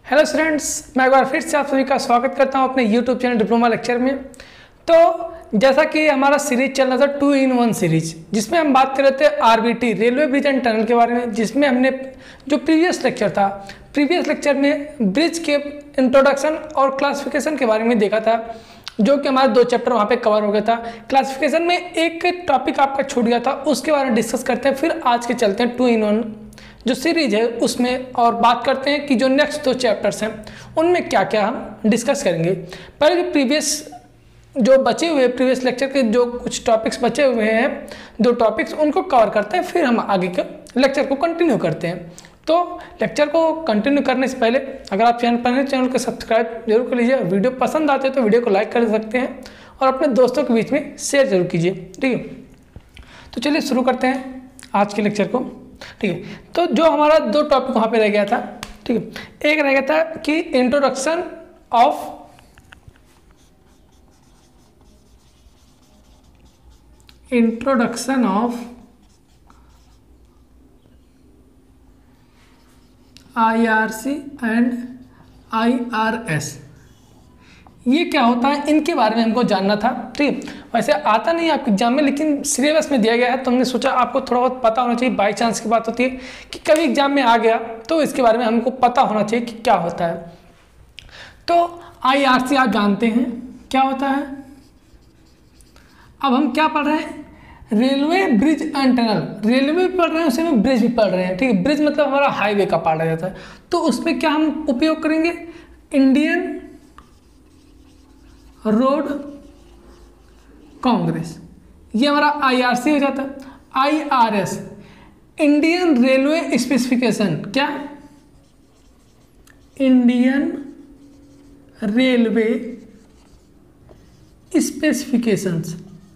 Hello students, मैं एक बार फिर से आप सभी का स्वागत करता हूं अपने यूट्यूब चैनल डिप्लोमा लेक्चर में। तो जैसा कि हमारा सीरीज चल रहा था 2-in-1 सीरीज, जिसमें हम बात कर रहे थे RBT railway bridge and tunnel के बारे में, जिसमें हमने जो प्रीवियस लेक्चर में ब्रिज के इंट्रोडक्शन और क्लासिफिकेशन के बारे में देखा था, जो कि हमारे 2 चैप्टर वहाँ पे कवर हो गया था। क्लासिफिकेशन में एक टॉपिक आपका छूट गया था, उसके बारे में डिस्कस करते हैं। फिर आज के चलते हैं 2-in-1 जो सीरीज है उसमें, और बात करते हैं कि जो नेक्स्ट 2 चैप्टर्स हैं उनमें क्या क्या हम डिस्कस करेंगे। पहले जो प्रीवियस लेक्चर के जो कुछ टॉपिक्स बचे हुए हैं, 2 टॉपिक्स, उनको कवर करते हैं, फिर हम आगे के लेक्चर को कंटिन्यू करते हैं। तो लेक्चर को कंटिन्यू करने से पहले अगर आप चैनल पर हैं, चैनल को सब्सक्राइब जरूर कर लीजिए। वीडियो पसंद आते हैं तो वीडियो को लाइक कर सकते हैं और अपने दोस्तों के बीच में शेयर जरूर कीजिए, ठीक है। तो चलिए शुरू करते हैं आज के लेक्चर को, ठीक है। तो जो हमारा 2 टॉपिक वहाँ पे रह गया था, ठीक है। एक रह गया था कि introduction of IRC and IRS, ये क्या होता है, इनके बारे में हमको जानना था, ठीक है। वैसे आता नहीं है आपके एग्जाम में, लेकिन सिलेबस में दिया गया है, तो हमने सोचा आपको थोड़ा बहुत पता होना चाहिए। बाई चांस की बात होती है कि कभी एग्जाम में आ गया तो इसके बारे में हमको पता होना चाहिए कि क्या होता है। तो IRC आप जानते हैं क्या होता है। अब हम क्या पढ़ रहे हैं, railway bridge and tunnel. Railway भी पढ़ रहे हैं, उसी में ब्रिज भी पढ़ रहे हैं, ठीक है। ब्रिज मतलब हमारा हाईवे का पढ़ा जाता है। तो उसमें क्या हम उपयोग करेंगे, इंडियन रोड कांग्रेस, ये हमारा IRC हो जाता है। IRS इंडियन रेलवे स्पेसिफिकेशन, क्या, इंडियन रेलवे स्पेसिफिकेशंस।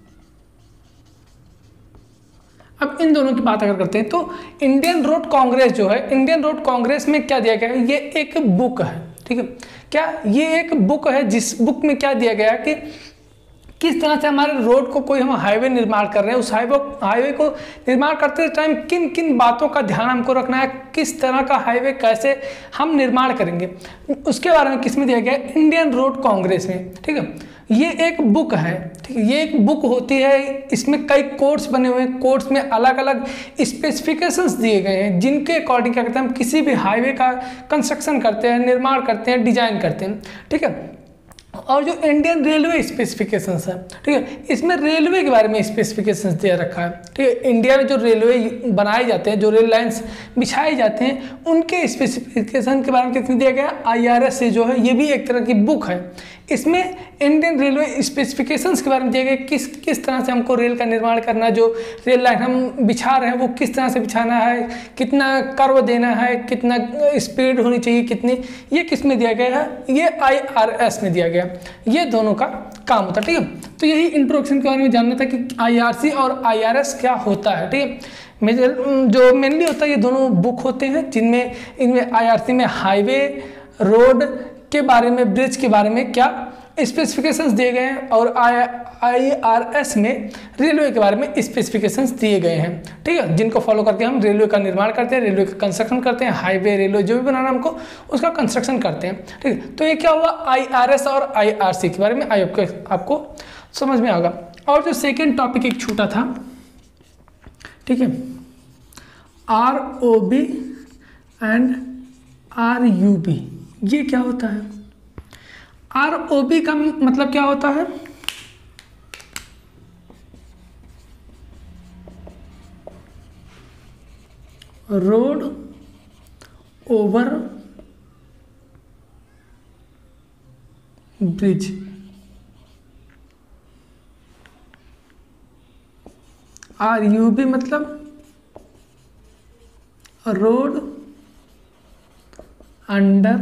अब इन दोनों की बात अगर करते हैं तो इंडियन रोड कांग्रेस जो है, इंडियन रोड कांग्रेस में क्या दिया गया है, ये एक बुक है, ठीक है। क्या ये एक बुक है, जिस बुक में क्या दिया गया कि किस तरह से हमारे रोड को, कोई हम हाईवे निर्माण कर रहे हैं, उस हाईवे को निर्माण करते टाइम किन किन बातों का ध्यान हमको रखना है, किस तरह का हाईवे कैसे हम निर्माण करेंगे, उसके बारे में किसमें दिया गया है, इंडियन रोड कांग्रेस में, ठीक है। ये एक बुक है, ठीक है। ये एक बुक होती है, इसमें कई कोर्स बने हुए हैं। कोर्स में अलग अलग स्पेसिफिकेशंस दिए गए हैं, जिनके अकॉर्डिंग क्या करते हैं, हम किसी भी हाईवे का कंस्ट्रक्शन करते हैं, निर्माण करते हैं, डिजाइन करते हैं, ठीक है। और जो इंडियन रेलवे स्पेसिफिकेशंस है, ठीक है, इसमें रेलवे के बारे में स्पेसिफिकेशंस दिया रखा है, ठीक है। इंडिया में जो रेलवे बनाए जाते हैं, जो रेल लाइन्स बिछाए जाते हैं, उनके स्पेसिफिकेशन के बारे में कितने दिया गया, IRS से जो है, ये भी एक तरह की बुक है। इसमें इंडियन रेलवे स्पेसिफिकेशंस के बारे में दिया गया, किस तरह से हमको रेल का निर्माण करना, जो रेल लाइन हम बिछा रहे हैं वो किस तरह से बिछाना है, कितना कर्व देना है, कितना स्पीड होनी चाहिए, कितनी, ये किस में दिया गया है, ये IRS में दिया गया। ये दोनों का काम होता है, ठीक है। तो यही इंट्रोडक्शन के बारे में जानना था कि IRC और IRS क्या होता है, ठीक है। जो मेनली होता है, ये दोनों बुक होते हैं, जिनमें इनमें IRC में हाईवे, रोड के बारे में, ब्रिज के बारे में क्या स्पेसिफिकेशंस दिए गए हैं, और IRS में रेलवे के बारे में स्पेसिफिकेशंस दिए गए हैं, ठीक है। जिनको फॉलो करके हम रेलवे का निर्माण करते हैं, रेलवे का कंस्ट्रक्शन करते हैं, हाईवे, रेलवे जो भी बनाना हमको, उसका कंस्ट्रक्शन करते हैं, ठीक है। तो ये क्या हुआ, IRS और IRC के बारे में आपको समझ में आएगा। और जो सेकेंड टॉपिक एक छूटा था, ठीक है, ROB एंड RUB, ये क्या होता है। ROB का मतलब क्या होता है, रोड ओवर ब्रिज। RUB मतलब रोड अंडर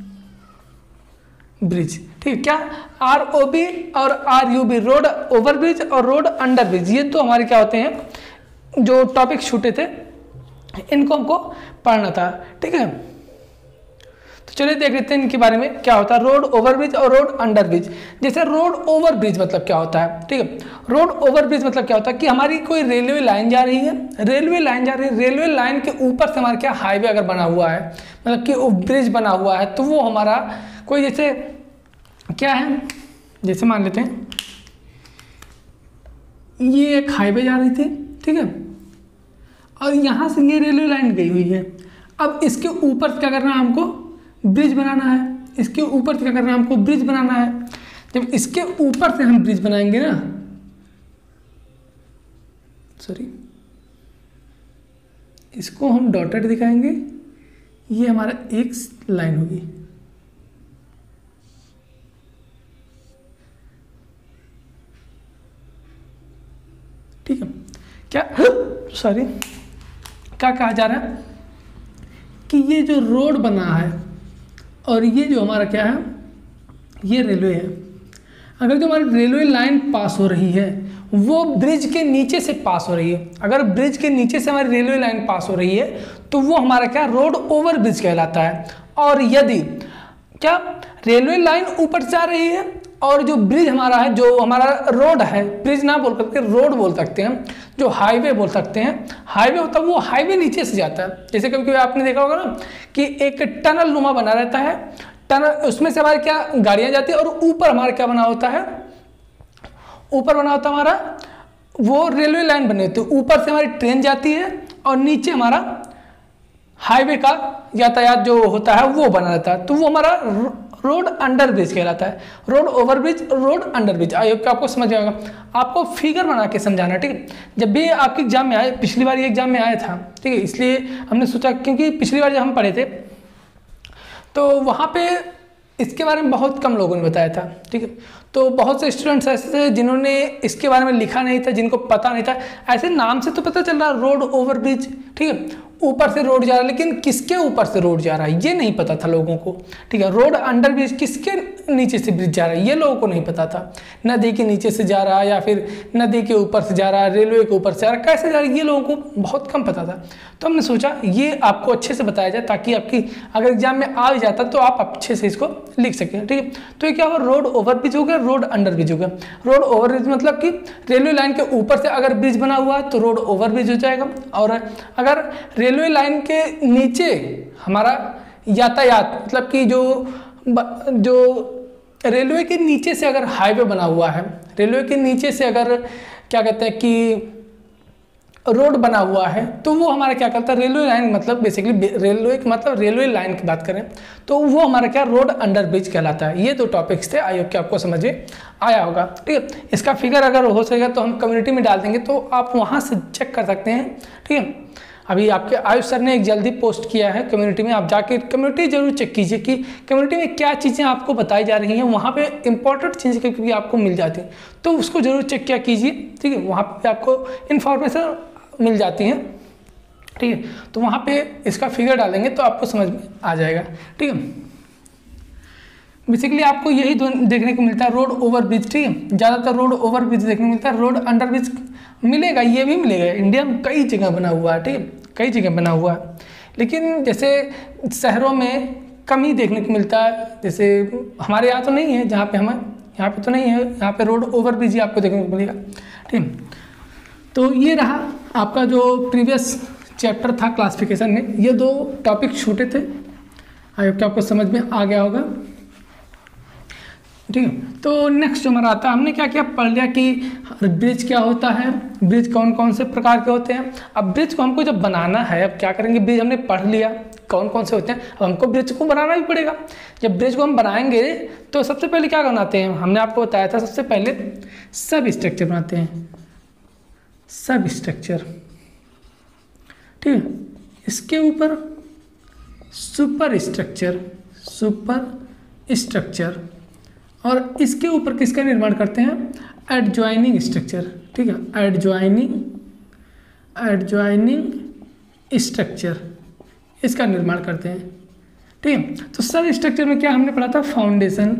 ब्रिज, ठीक है। क्या, ROB और RUB, रोड ओवर ब्रिज और रोड अंडर ब्रिज, ये तो हमारे क्या होते हैं, जो टॉपिक छूटे थे, इनको हमको पढ़ना था, ठीक है। तो चलिए देख लेते हैं इनके बारे में क्या होता है, रोड ओवरब्रिज और रोड अंडरब्रिज। जैसे रोड ओवरब्रिज मतलब क्या होता है, ठीक है, रोड ओवरब्रिज मतलब क्या होता है कि हमारी कोई रेलवे लाइन जा रही है, रेलवे लाइन जा रही है, रेलवे लाइन के ऊपर से हमारा क्या हाईवे अगर बना हुआ है, मतलब कि ब्रिज बना हुआ है, तो वो हमारा कोई जैसे क्या है, जैसे मान लेते हैं ये एक हाईवे जा रही थी, ठीक है, और यहाँ से ये रेलवे लाइन गई हुई है। अब इसके ऊपर से क्या करना है हमको, ब्रिज बनाना है, इसके ऊपर से क्या करना है हमको, ब्रिज बनाना है। जब इसके ऊपर से हम ब्रिज बनाएंगे ना, सॉरी इसको हम डॉटेड दिखाएंगे, ये हमारा एक लाइन होगी, ठीक है। क्या सॉरी क्या कहा जा रहा है कि ये जो रोड बना है और ये जो हमारा क्या है, ये रेलवे है। अगर जो हमारी रेलवे लाइन पास हो रही है वो ब्रिज के नीचे से पास हो रही है, अगर ब्रिज के नीचे से हमारी रेलवे लाइन पास हो रही है तो वो हमारा क्या, रोड ओवर ब्रिज कहलाता है। और यदि क्या रेलवे लाइन ऊपर जा रही है और जो ब्रिज हमारा है, जो हमारा रोड है, ब्रिज ना बोल करके रोड बोल सकते हैं, जो हाईवे बोल सकते हैं, हाईवे होता है वो हाईवे नीचे से जाता है। जैसे कभी कभी आपने देखा होगा ना कि एक टनल नुमा बना रहता है, टनल उसमें से हमारे क्या गाड़ियां जाती है, और ऊपर हमारा क्या बना होता है, ऊपर बना होता है हमारा वो रेलवे लाइन बनी होती है, ऊपर से हमारी ट्रेन जाती है और नीचे हमारा हाईवे का यातायात जो होता है वो बना रहता है, तो वो हमारा रोड अंडर ब्रिज कहलाता है। Road over bridge, road under bridge. I hope कि आपको समझ आएगा। आपको फिगर बना के समझाना, ठीक है। जब भी आपके एग्जाम में आए, पिछली बार ये एग्जाम में आया था, ठीक है, इसलिए हमने सोचा, क्योंकि पिछली बार जब हम पढ़े थे तो वहाँ पे इसके बारे में बहुत कम लोगों ने बताया था, ठीक है। तो बहुत से स्टूडेंट्स ऐसे थे जिन्होंने इसके बारे में लिखा नहीं था, जिनको पता नहीं था। ऐसे नाम से तो पता चल रहा है रोड ओवर ब्रिज, ठीक है, ऊपर से रोड जा रहा है, लेकिन किसके ऊपर से रोड जा रहा है ये नहीं पता था लोगों को, ठीक है। रोड अंडर ब्रिज, किसके नीचे से ब्रिज जा रहा है ये लोगों को नहीं पता था। नदी के नीचे से जा रहा है या फिर नदी के ऊपर से जा रहा है, रेलवे के ऊपर से जा रहा है, कैसे जा रहा है ये लोगों को बहुत कम पता था। तो हमने सोचा ये आपको अच्छे से बताया जाए, ताकि आपकी अगर एग्जाम में आ जाता तो आप अच्छे से इसको लिख सकें, ठीक है। तो ये क्या हुआ, रोड ओवर ब्रिज हो गया, रोड अंडर ब्रिज हो गया। रोड ओवर ब्रिज मतलब कि रेलवे लाइन के ऊपर से अगर ब्रिज बना हुआ है तो रोड ओवर ब्रिज हो जाएगा, और अगर रेलवे लाइन के नीचे हमारा यातायात, मतलब कि जो रेलवे के नीचे से अगर हाईवे बना हुआ है, रेलवे के नीचे से अगर क्या कहते हैं कि रोड बना हुआ है, तो वो हमारा क्या करता है, रेलवे लाइन, मतलब बेसिकली रेलवे मतलब रेलवे लाइन की बात करें तो वो हमारा क्या, रोड अंडर ब्रिज कहलाता है। ये दो टॉपिक्स थे, आई होप कि आपको समझ में आया होगा, ठीक है। इसका फिगर अगर हो सकेगा तो हम कम्युनिटी में डाल देंगे, तो आप वहाँ से चेक कर सकते हैं, ठीक है। अभी आपके आयुष सर ने एक जल्दी पोस्ट किया है कम्युनिटी में, आप जाके कम्युनिटी जरूर चेक कीजिए कि कम्युनिटी में क्या चीज़ें आपको बताई जा रही हैं। वहाँ पे इंपॉर्टेंट चीज़ें कभी आपको मिल जाती हैं, तो उसको जरूर चेक किया कीजिए, ठीक है। वहाँ पे आपको इन्फॉर्मेशन मिल जाती हैं, ठीक है। तो वहाँ पे इसका फिगर डालेंगे तो आपको समझ में आ जाएगा, ठीक है। बेसिकली आपको यही देखने को मिलता है, रोड ओवर ब्रिज, ठीक है। ज़्यादातर रोड ओवर ब्रिज देखने को मिलता है, रोड अंडर ब्रिज मिलेगा, ये भी मिलेगा। इंडिया में कई जगह बना हुआ है, ठीक है, कई जगह बना हुआ है, लेकिन जैसे शहरों में कम ही देखने को मिलता है। जैसे हमारे यहाँ तो नहीं है, जहाँ पे हमें यहाँ पे तो नहीं है, यहाँ पे रोड ओवर ब्रिज ही आपको देखने को मिलेगा, ठीक है। तो ये रहा आपका जो प्रीवियस चैप्टर था क्लासिफिकेशन में, ये दो टॉपिक छोटे थे, आई होप कि आपको समझ में आ गया होगा, ठीक है। तो नेक्स्ट जो हमारा आता है, हमने क्या क्या पढ़ लिया कि ब्रिज क्या होता है, ब्रिज कौन कौन से प्रकार के होते हैं। अब ब्रिज को हमको जब बनाना है, अब क्या करेंगे, ब्रिज हमने पढ़ लिया कौन कौन से होते हैं, अब हमको ब्रिज को बनाना भी पड़ेगा। जब ब्रिज को हम बनाएंगे तो सबसे पहले क्या बनाते हैं, हमने आपको बताया था, सबसे पहले सब स्ट्रक्चर बनाते हैं, सब स्ट्रक्चर, ठीक है। इसके ऊपर सुपर स्ट्रक्चर, सुपर स्ट्रक्चर, और इसके ऊपर किसका निर्माण करते हैं, एडजॉइनिंग स्ट्रक्चर, ठीक है, एडजॉइनिंग स्ट्रक्चर, इसका निर्माण करते हैं, ठीक है। तो सब स्ट्रक्चर में क्या हमने पढ़ा था, फाउंडेशन,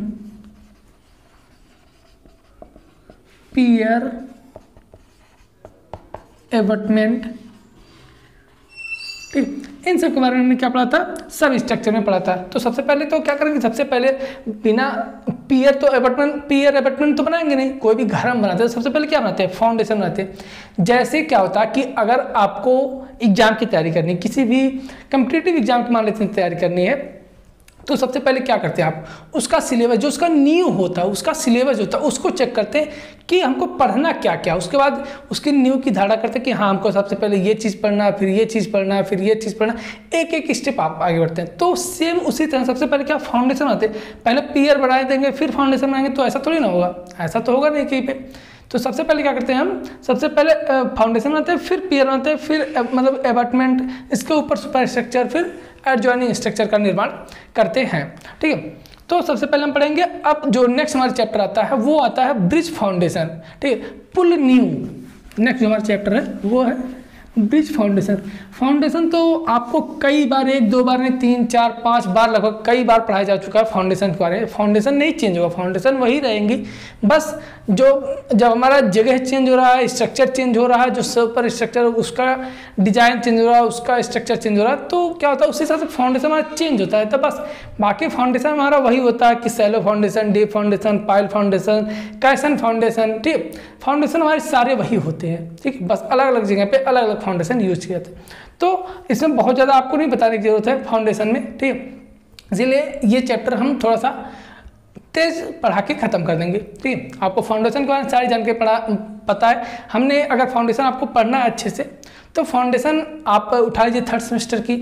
पियर, एबटमेंट, ठीक। इन सब के बारे में हमने क्या पढ़ा था, सब स्ट्रक्चर में पढ़ा था। तो सबसे पहले तो क्या करेंगे, सबसे पहले बिना पियर अबटमेंट तो बनाएंगे नहीं, कोई भी घर हम बनाते हैं सबसे पहले क्या बनाते हैं, फाउंडेशन बनाते हैं। जैसे क्या होता है कि अगर आपको एग्जाम की तैयारी करनी है, किसी भी कम्पिटिटिव एग्जाम की मान लेते हैं तैयारी करनी है, तो सबसे पहले क्या करते हैं आप, उसका सिलेबस जो उसका नींव होता है, उसका सिलेबस होता है उसको चेक करते हैं कि हमको पढ़ना क्या क्या, उसके बाद उसकी नींव की धारणा करते हैं कि हाँ हमको सबसे पहले ये चीज़ पढ़ना, फिर ये चीज़ पढ़ना, फिर ये चीज़ पढ़ना, एक एक स्टेप आप आगे बढ़ते हैं। तो सेम उसी तरह सबसे पहले क्या फाउंडेशन आते हैं, पहले पियर बढ़ा देंगे फिर फाउंडेशन बनाएंगे, तो ऐसा थोड़ी ना होगा, ऐसा तो होगा नहीं कहीं पे। तो सबसे पहले क्या करते हैं हम, सबसे पहले फाउंडेशन बनाते हैं, फिर पियर बनाते हैं, फिर मतलब एबटमेंट, इसके ऊपर सुपर स्ट्रक्चर, फिर एडजॉइनिंग स्ट्रक्चर का निर्माण करते हैं। ठीक है, तो सबसे पहले हम पढ़ेंगे। अब जो नेक्स्ट हमारा चैप्टर आता है वो आता है ब्रिज फाउंडेशन। ठीक है, पुल नींव, नेक्स्ट जो हमारा चैप्टर है वो है ब्रिज फाउंडेशन। फाउंडेशन तो आपको कई बार, 1-2 बार नहीं, 3-4-5 बार लगभग कई बार पढ़ाया जा चुका है फाउंडेशन के बारे में। फाउंडेशन नहीं चेंज होगा, फाउंडेशन वही रहेंगी, बस जो जब हमारा जगह चेंज हो रहा है, स्ट्रक्चर चेंज हो रहा है, जो सुपर स्ट्रक्चर उसका डिजाइन चेंज हो रहा है, उसका स्ट्रक्चर चेंज हो रहा है, तो क्या होता है उसी हिसाब से फाउंडेशन हमारा चेंज होता है। तो बस बाकी फाउंडेशन हमारा वही होता है कि shallow foundation, deep foundation, pile foundation, caisson foundation. ठीक, फाउंडेशन हमारे सारे वही होते हैं। ठीक, बस अलग अलग जगह पे अलग अलग फाउंडेशन यूज किए जाते हैं। तो इसमें बहुत ज़्यादा आपको नहीं बताने की जरूरत है फाउंडेशन में। ठीक है, इसीलिए ये चैप्टर हम थोड़ा सा तेज पढ़ा के ख़त्म कर देंगे। ठीक है, आपको फाउंडेशन के बारे में सारी जानकारी पता है। हमने अगर फाउंडेशन आपको पढ़ना है अच्छे से, तो फाउंडेशन आप उठा लीजिए 3rd सेमेस्टर की,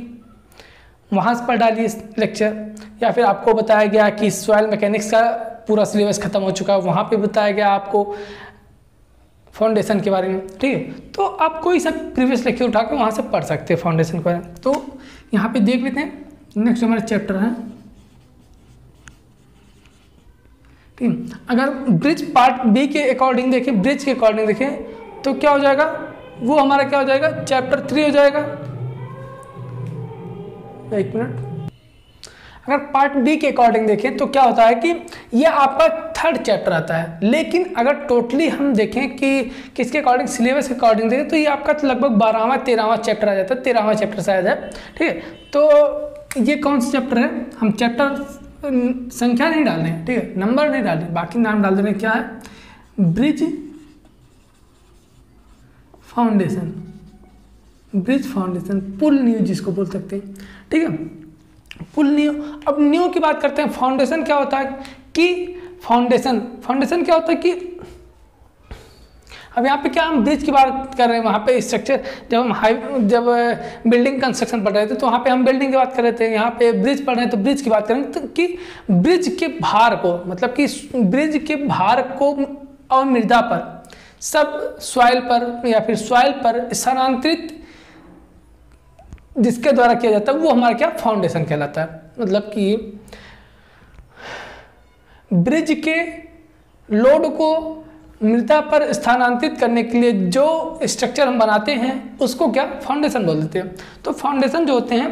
वहाँ से पढ़ डालिए लेक्चर, या फिर आपको बताया गया कि सॉइल मैकेनिक्स का पूरा सिलेबस खत्म हो चुका है, वहाँ पे बताया गया आपको फाउंडेशन के बारे में। ठीक है, तो आप कोई सा प्रीवियस लेक्चर उठा के वहाँ से पढ़ सकते हैं फाउंडेशन के बारे में। तो यहाँ पे देख लेते हैं नेक्स्ट हमारा चैप्टर है। ठीक, अगर ब्रिज पार्ट बी के अकॉर्डिंग देखें, ब्रिज के अकॉर्डिंग देखें तो क्या हो जाएगा, वो हमारा क्या हो जाएगा, चैप्टर 3 हो जाएगा। एक मिनट, अगर पार्ट बी के अकॉर्डिंग देखें तो क्या होता है कि ये आपका 3rd चैप्टर आता है। लेकिन अगर टोटली हम देखें कि किसके अकॉर्डिंग, सिलेबस के अकॉर्डिंग देखें, तो ये आपका लगभग 12वां-13वां चैप्टर आ जाता है, 13वां चैप्टर शायद है। ठीक है, तो ये कौन सा चैप्टर है, हम चैप्टर संख्या नहीं डाल रहे हैं, ठीक है, नंबर नहीं डाल रहे, बाकी नाम डाल देने, क्या है, ब्रिज फाउंडेशन, ब्रिज फाउंडेशन, पुल नींव जिसको बोल सकते हैं। ठीक है, पुल नींव। अब नींव की बात करते हैं। फाउंडेशन क्या होता है कि फाउंडेशन क्या होता है कि अब यहाँ पे क्या हम ब्रिज की बात कर रहे हैं, वहाँ पे स्ट्रक्चर, जब बिल्डिंग कंस्ट्रक्शन पढ़ रहे थे तो वहाँ पे हम बिल्डिंग की बात कर रहे थे, यहाँ पे ब्रिज पढ़ रहे हैं तो ब्रिज की बात करेंगे। तो कि ब्रिज के भार को, मतलब कि ब्रिज के भार को और मृदा पर, सब सॉइल पर या फिर सॉइल पर स्थानांतरित जिसके द्वारा किया जाता है वो हमारा क्या, फाउंडेशन कहलाता है। मतलब कि ब्रिज के लोड को मृदा पर स्थानांतरित करने के लिए जो स्ट्रक्चर हम बनाते हैं उसको क्या, फाउंडेशन बोल देते हैं। तो फाउंडेशन जो होते हैं,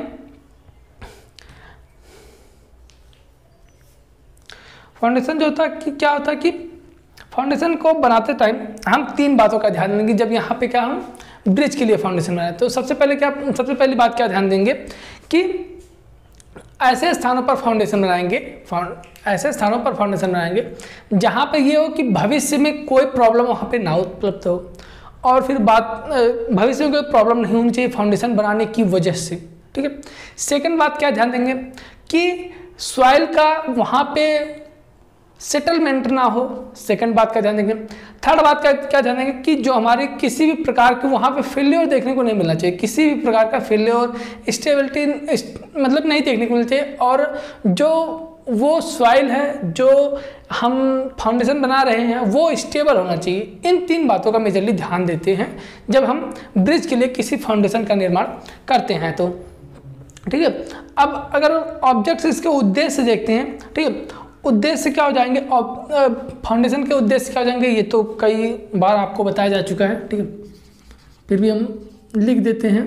फाउंडेशन जो होता है कि क्या होता है कि फाउंडेशन को बनाते टाइम हम 3 बातों का ध्यान देंगे। जब यहाँ पे क्या हम ब्रिज के लिए फाउंडेशन बनाए, तो सबसे पहली बात क्या ध्यान देंगे कि ऐसे स्थानों पर फाउंडेशन बनाएंगे, ऐसे स्थानों पर फाउंडेशन बनाएंगे जहाँ पे ये हो कि भविष्य में कोई प्रॉब्लम वहाँ पे ना उपलब्ध हो, और फिर भविष्य में कोई प्रॉब्लम नहीं होनी चाहिए फाउंडेशन बनाने की वजह से। ठीक है, सेकंड बात क्या ध्यान देंगे कि सॉइल का वहाँ पे सेटलमेंट ना हो, सेकंड बात का ध्यान देंगे। थर्ड बात का क्या ध्यान देंगे कि जो हमारे किसी भी प्रकार के वहाँ पे फेल्योर देखने को नहीं मिलना चाहिए, किसी भी प्रकार का फेल्योर, स्टेबिलिटी मतलब नहीं देखने को मिलना चाहिए, और जो वो सॉइल है जो हम फाउंडेशन बना रहे हैं वो स्टेबल होना चाहिए। इन 3 बातों का मेजरली ध्यान देते हैं जब हम ब्रिज के लिए किसी फाउंडेशन का निर्माण करते हैं। तो ठीक है, अब अगर ऑब्जेक्ट्स इसके उद्देश्य देखते हैं, ठीक है, उद्देश्य क्या हो जाएंगे, फाउंडेशन के उद्देश्य क्या हो जाएंगे, ये तो कई बार आपको बताया जा चुका है। ठीक है, फिर भी हम लिख देते हैं।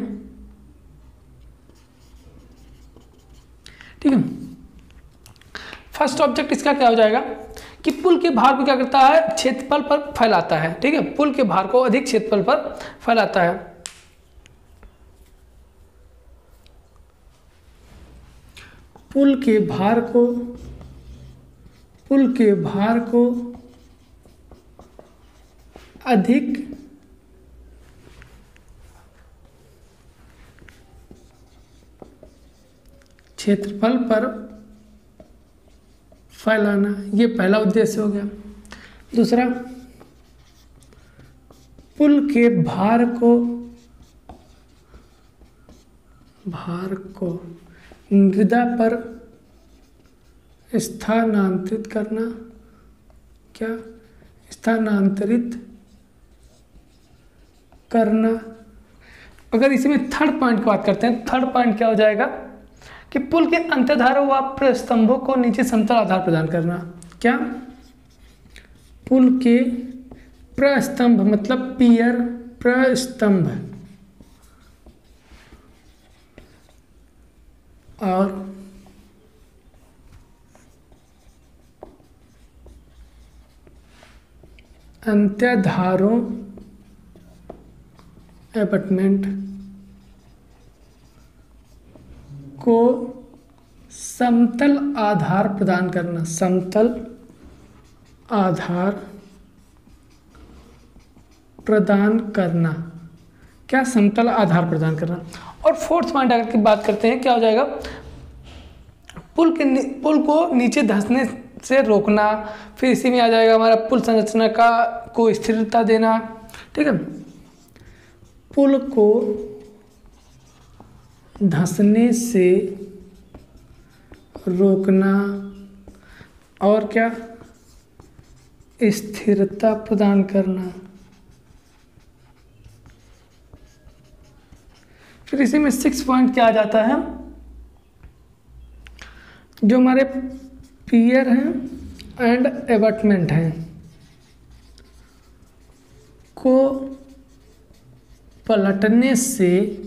ठीक है, फर्स्ट ऑब्जेक्ट इसका क्या हो जाएगा कि पुल के भार को क्या करता है, क्षेत्रफल पर फैलाता है। ठीक है, पुल के भार को अधिक क्षेत्रफल पर फैलाता है। पुल के भार को अधिक क्षेत्रफल पर फैलाना, ये पहला उद्देश्य हो गया। दूसरा, पुल के भार को मृदा पर स्थानांतरित करना, क्या स्थानांतरित करना। अगर इसी में थर्ड पॉइंट की बात करते हैं, थर्ड पॉइंट क्या हो जाएगा कि पुल के अंतर्धारों व प्रस्तंभों को नीचे समतल आधार प्रदान करना। क्या? पुल के प्रस्तंभ मतलब पियर, प्रस्तंभ और अंत्याधारों एबटमेंट को समतल आधार प्रदान करना, समतल आधार प्रदान करना। क्या? समतल आधार प्रदान करना। और फोर्थ पॉइंट अगर की बात करते हैं, क्या हो जाएगा? पुल को नीचे धंसने से रोकना। फिर इसी में आ जाएगा हमारा पुल संरचना को स्थिरता देना। ठीक है, पुल को धंसने से रोकना और क्या? स्थिरता प्रदान करना। फिर इसी में 6 पॉइंट क्या आ जाता है? जो हमारे पियर हैं एंड एबटमेंट हैं को पलटने से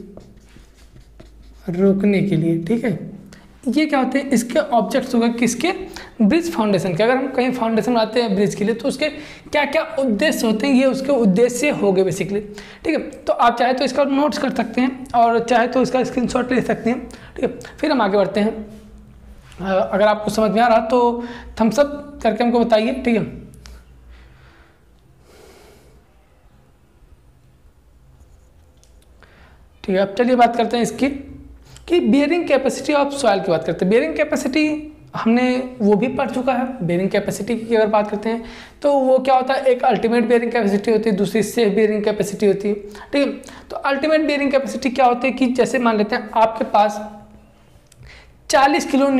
रोकने के लिए। ठीक है, ये क्या होते हैं? इसके ऑब्जेक्ट्स होगा किसके? ब्रिज फाउंडेशन के। अगर हम कहीं फाउंडेशन बनाते हैं ब्रिज के लिए तो उसके क्या क्या उद्देश्य होते हैं, ये उसके उद्देश्य हो गए बेसिकली। ठीक है, तो आप चाहे तो इसका नोट्स कर सकते हैं और चाहे तो इसका स्क्रीनशॉट ले सकते हैं। ठीक है, फिर हम आगे बढ़ते हैं। अगर आपको समझ में आ रहा तो थम्स अप करके हमको बताइए। ठीक है, ठीक है, अब चलिए बात करते हैं इसकी कि बेयरिंग कैपेसिटी ऑफ सॉइल की बात करते हैं। बेयरिंग कैपेसिटी हमने वो भी पढ़ चुका है। बेयरिंग कैपेसिटी की अगर बात करते हैं तो वो क्या होता है? एक अल्टीमेट बेयरिंग कैपेसिटी होती है, दूसरी सेफ बेयरिंग कैपेसिटी होती है। ठीक है, तो अल्टीमेट बेयरिंग कैपेसिटी क्या होती है कि जैसे मान लेते हैं आपके पास 40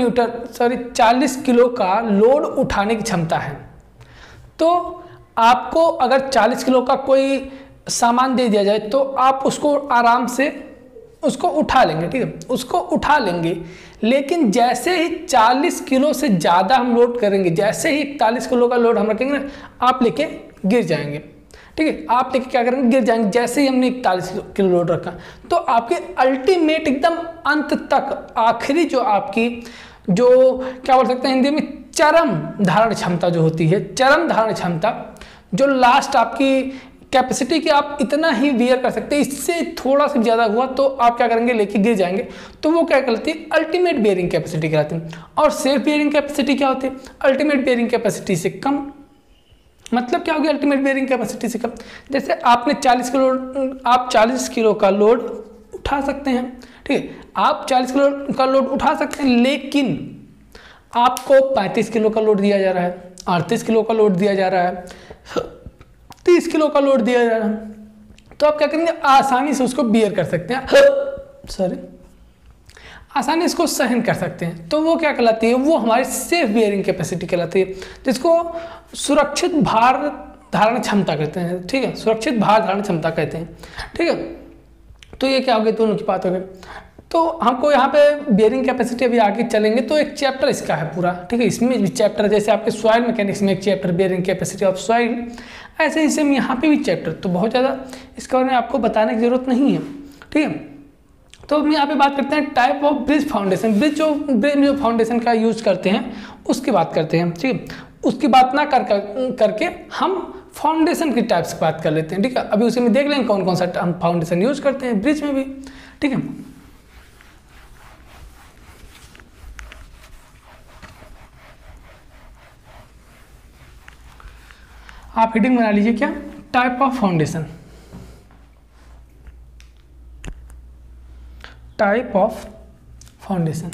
किलो का लोड उठाने की क्षमता है, तो आपको अगर 40 किलो का कोई सामान दे दिया जाए तो आप उसको आराम से उसको उठा लेंगे। ठीक है, उसको उठा लेंगे, लेकिन जैसे ही 40 किलो से ज़्यादा हम लोड करेंगे, जैसे ही 41 किलो का लोड हम रखेंगे ना, आप लेके गिर जाएंगे। ठीक है, आप लेके क्या करेंगे? गिर जाएंगे। जैसे ही हमने 41 किलो लोड रखा तो आपके अल्टीमेट एकदम अंत तक आखिरी जो आपकी जो क्या बोल सकते हैं हिंदी में चरम धारण क्षमता जो होती है, चरम धारण क्षमता जो लास्ट आपकी कैपेसिटी की आप इतना ही बियर कर सकते हैं, इससे थोड़ा सा ज़्यादा हुआ तो आप क्या करेंगे? लेके गिर जाएंगे। तो वो क्या कहलाती है? अल्टीमेट बेयरिंग कैपेसिटी कहलाती है। और सेफ बेयरिंग कैपेसिटी क्या होती है? अल्टीमेट बेयरिंग कैपेसिटी से कम। मतलब क्या होगी अल्टीमेट बेयरिंग कैपेसिटी से कम? जैसे आपने 40 किलो का लोड उठा सकते हैं। ठीक है, आप 40 किलो का लोड उठा सकते हैं, लेकिन आपको 35 किलो का लोड दिया जा रहा है, 38 किलो का लोड दिया जा रहा है, 30 किलो का लोड दिया जा रहा है, तो आप क्या करेंगे? आसानी से उसको बियर कर सकते हैं, आसानी इसको सहन कर सकते हैं। तो वो क्या कहलाती है? वो हमारी सेफ बियरिंग कैपेसिटी कहलाती है, जिसको सुरक्षित भार धारण क्षमता कहते हैं। ठीक है, सुरक्षित भार धारण क्षमता कहते हैं। ठीक है, तो ये क्या हो गई? दोनों की बात हो गई। तो हमको यहाँ पे बियरिंग कैपेसिटी अभी आगे चलेंगे तो एक चैप्टर इसका है पूरा। ठीक है, इसमें भी चैप्टर जैसे आपके सॉइल मैकेनिक्स में एक chapter bearing capacity of soil, ऐसे ही सेम यहाँ पे भी चैप्टर, तो बहुत ज़्यादा इसके बारे में आपको बताने की जरूरत नहीं है। ठीक है, तो हम यहाँ पे बात करते हैं type of bridge foundation. Bridge जो फाउंडेशन का यूज करते हैं उसकी बात करते हैं। ठीक है, उसकी बात ना करके हम फाउंडेशन की टाइप्स की बात कर लेते हैं। ठीक है, अभी उसी में देख लेंगे कौन कौन सा हम फाउंडेशन यूज करते हैं ब्रिज में भी। ठीक है, आप हेडिंग बना लीजिए क्या, type of foundation, type of foundation.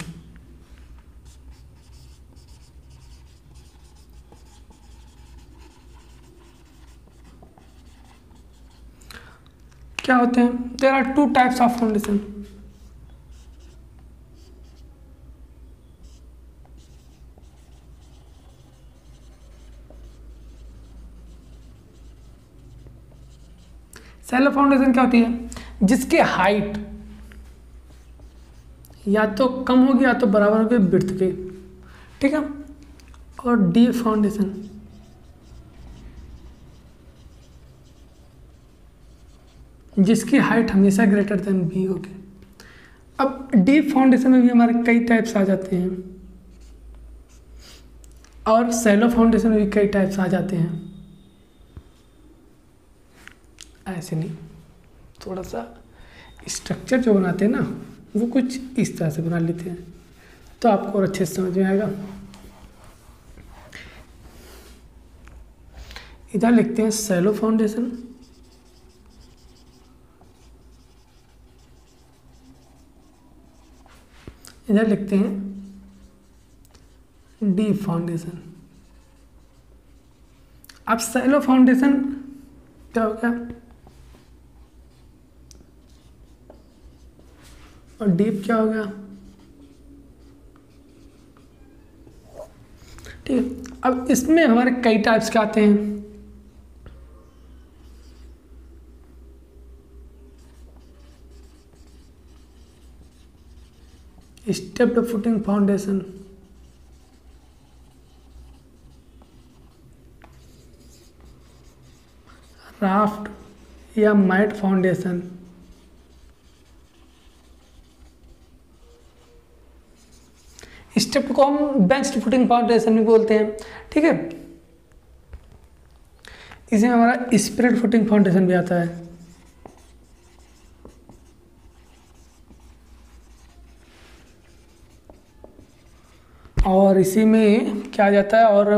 क्या होते हैं, there are two types of foundation. Shallow foundation क्या होती है, जिसकी हाइट या तो कम होगी या तो बराबर होगी विड्थ के, ठीक है। और डीप फाउंडेशन, जिसकी हाइट हमेशा ग्रेटर देन बी होगी। अब डीप फाउंडेशन में भी हमारे कई टाइप्स आ जाते हैं और शैलो फाउंडेशन में भी कई टाइप्स आ जाते हैं। ऐसे नहीं, थोड़ा सा स्ट्रक्चर जो बनाते हैं ना वो कुछ इस तरह से बना लेते हैं तो आपको और अच्छे से समझ में आएगा। इधर लिखते हैं शैलो फाउंडेशन, इधर लिखते हैं डीप फाउंडेशन। अब शैलो फाउंडेशन क्या हो गया और डीप क्या हो गया, ठीक है। अब इसमें हमारे कई टाइप्स के आते हैं। स्टेप्ड फुटिंग फाउंडेशन, राफ्ट या मैट फाउंडेशन, स्टेप को हम बेंच्ड फुटिंग फाउंडेशन भी बोलते हैं, ठीक है। इसमें हमारा स्प्रेड फुटिंग फाउंडेशन भी आता है। और इसी में क्या आ जाता है, और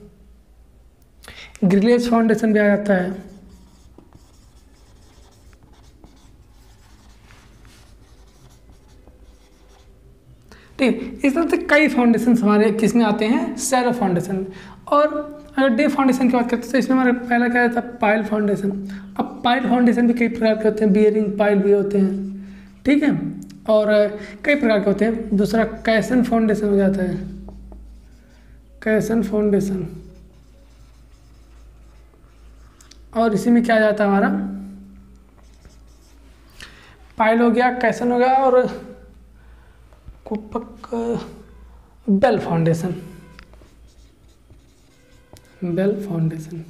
ग्रिलेज फाउंडेशन भी आ जाता है। ठीक, इस तरह से कई फाउंडेशन हमारे किस में आते हैं, शैलो फाउंडेशन। और अगर डीप फाउंडेशन की बात करते हैं तो इसमें हमारा पहला क्या आता है, पाइल फाउंडेशन। अब पाइल फाउंडेशन भी कई प्रकार के होते हैं, बियरिंग पाइल भी होते हैं, ठीक है, और कई प्रकार के होते हैं। दूसरा कैसन फाउंडेशन हो जाता है, कैसन फाउंडेशन। और इसी में क्या आ जाता है हमारा, पाइल हो गया, कैसन हो गया, और बेल फाउंडेशन, बेल फाउंडेशन,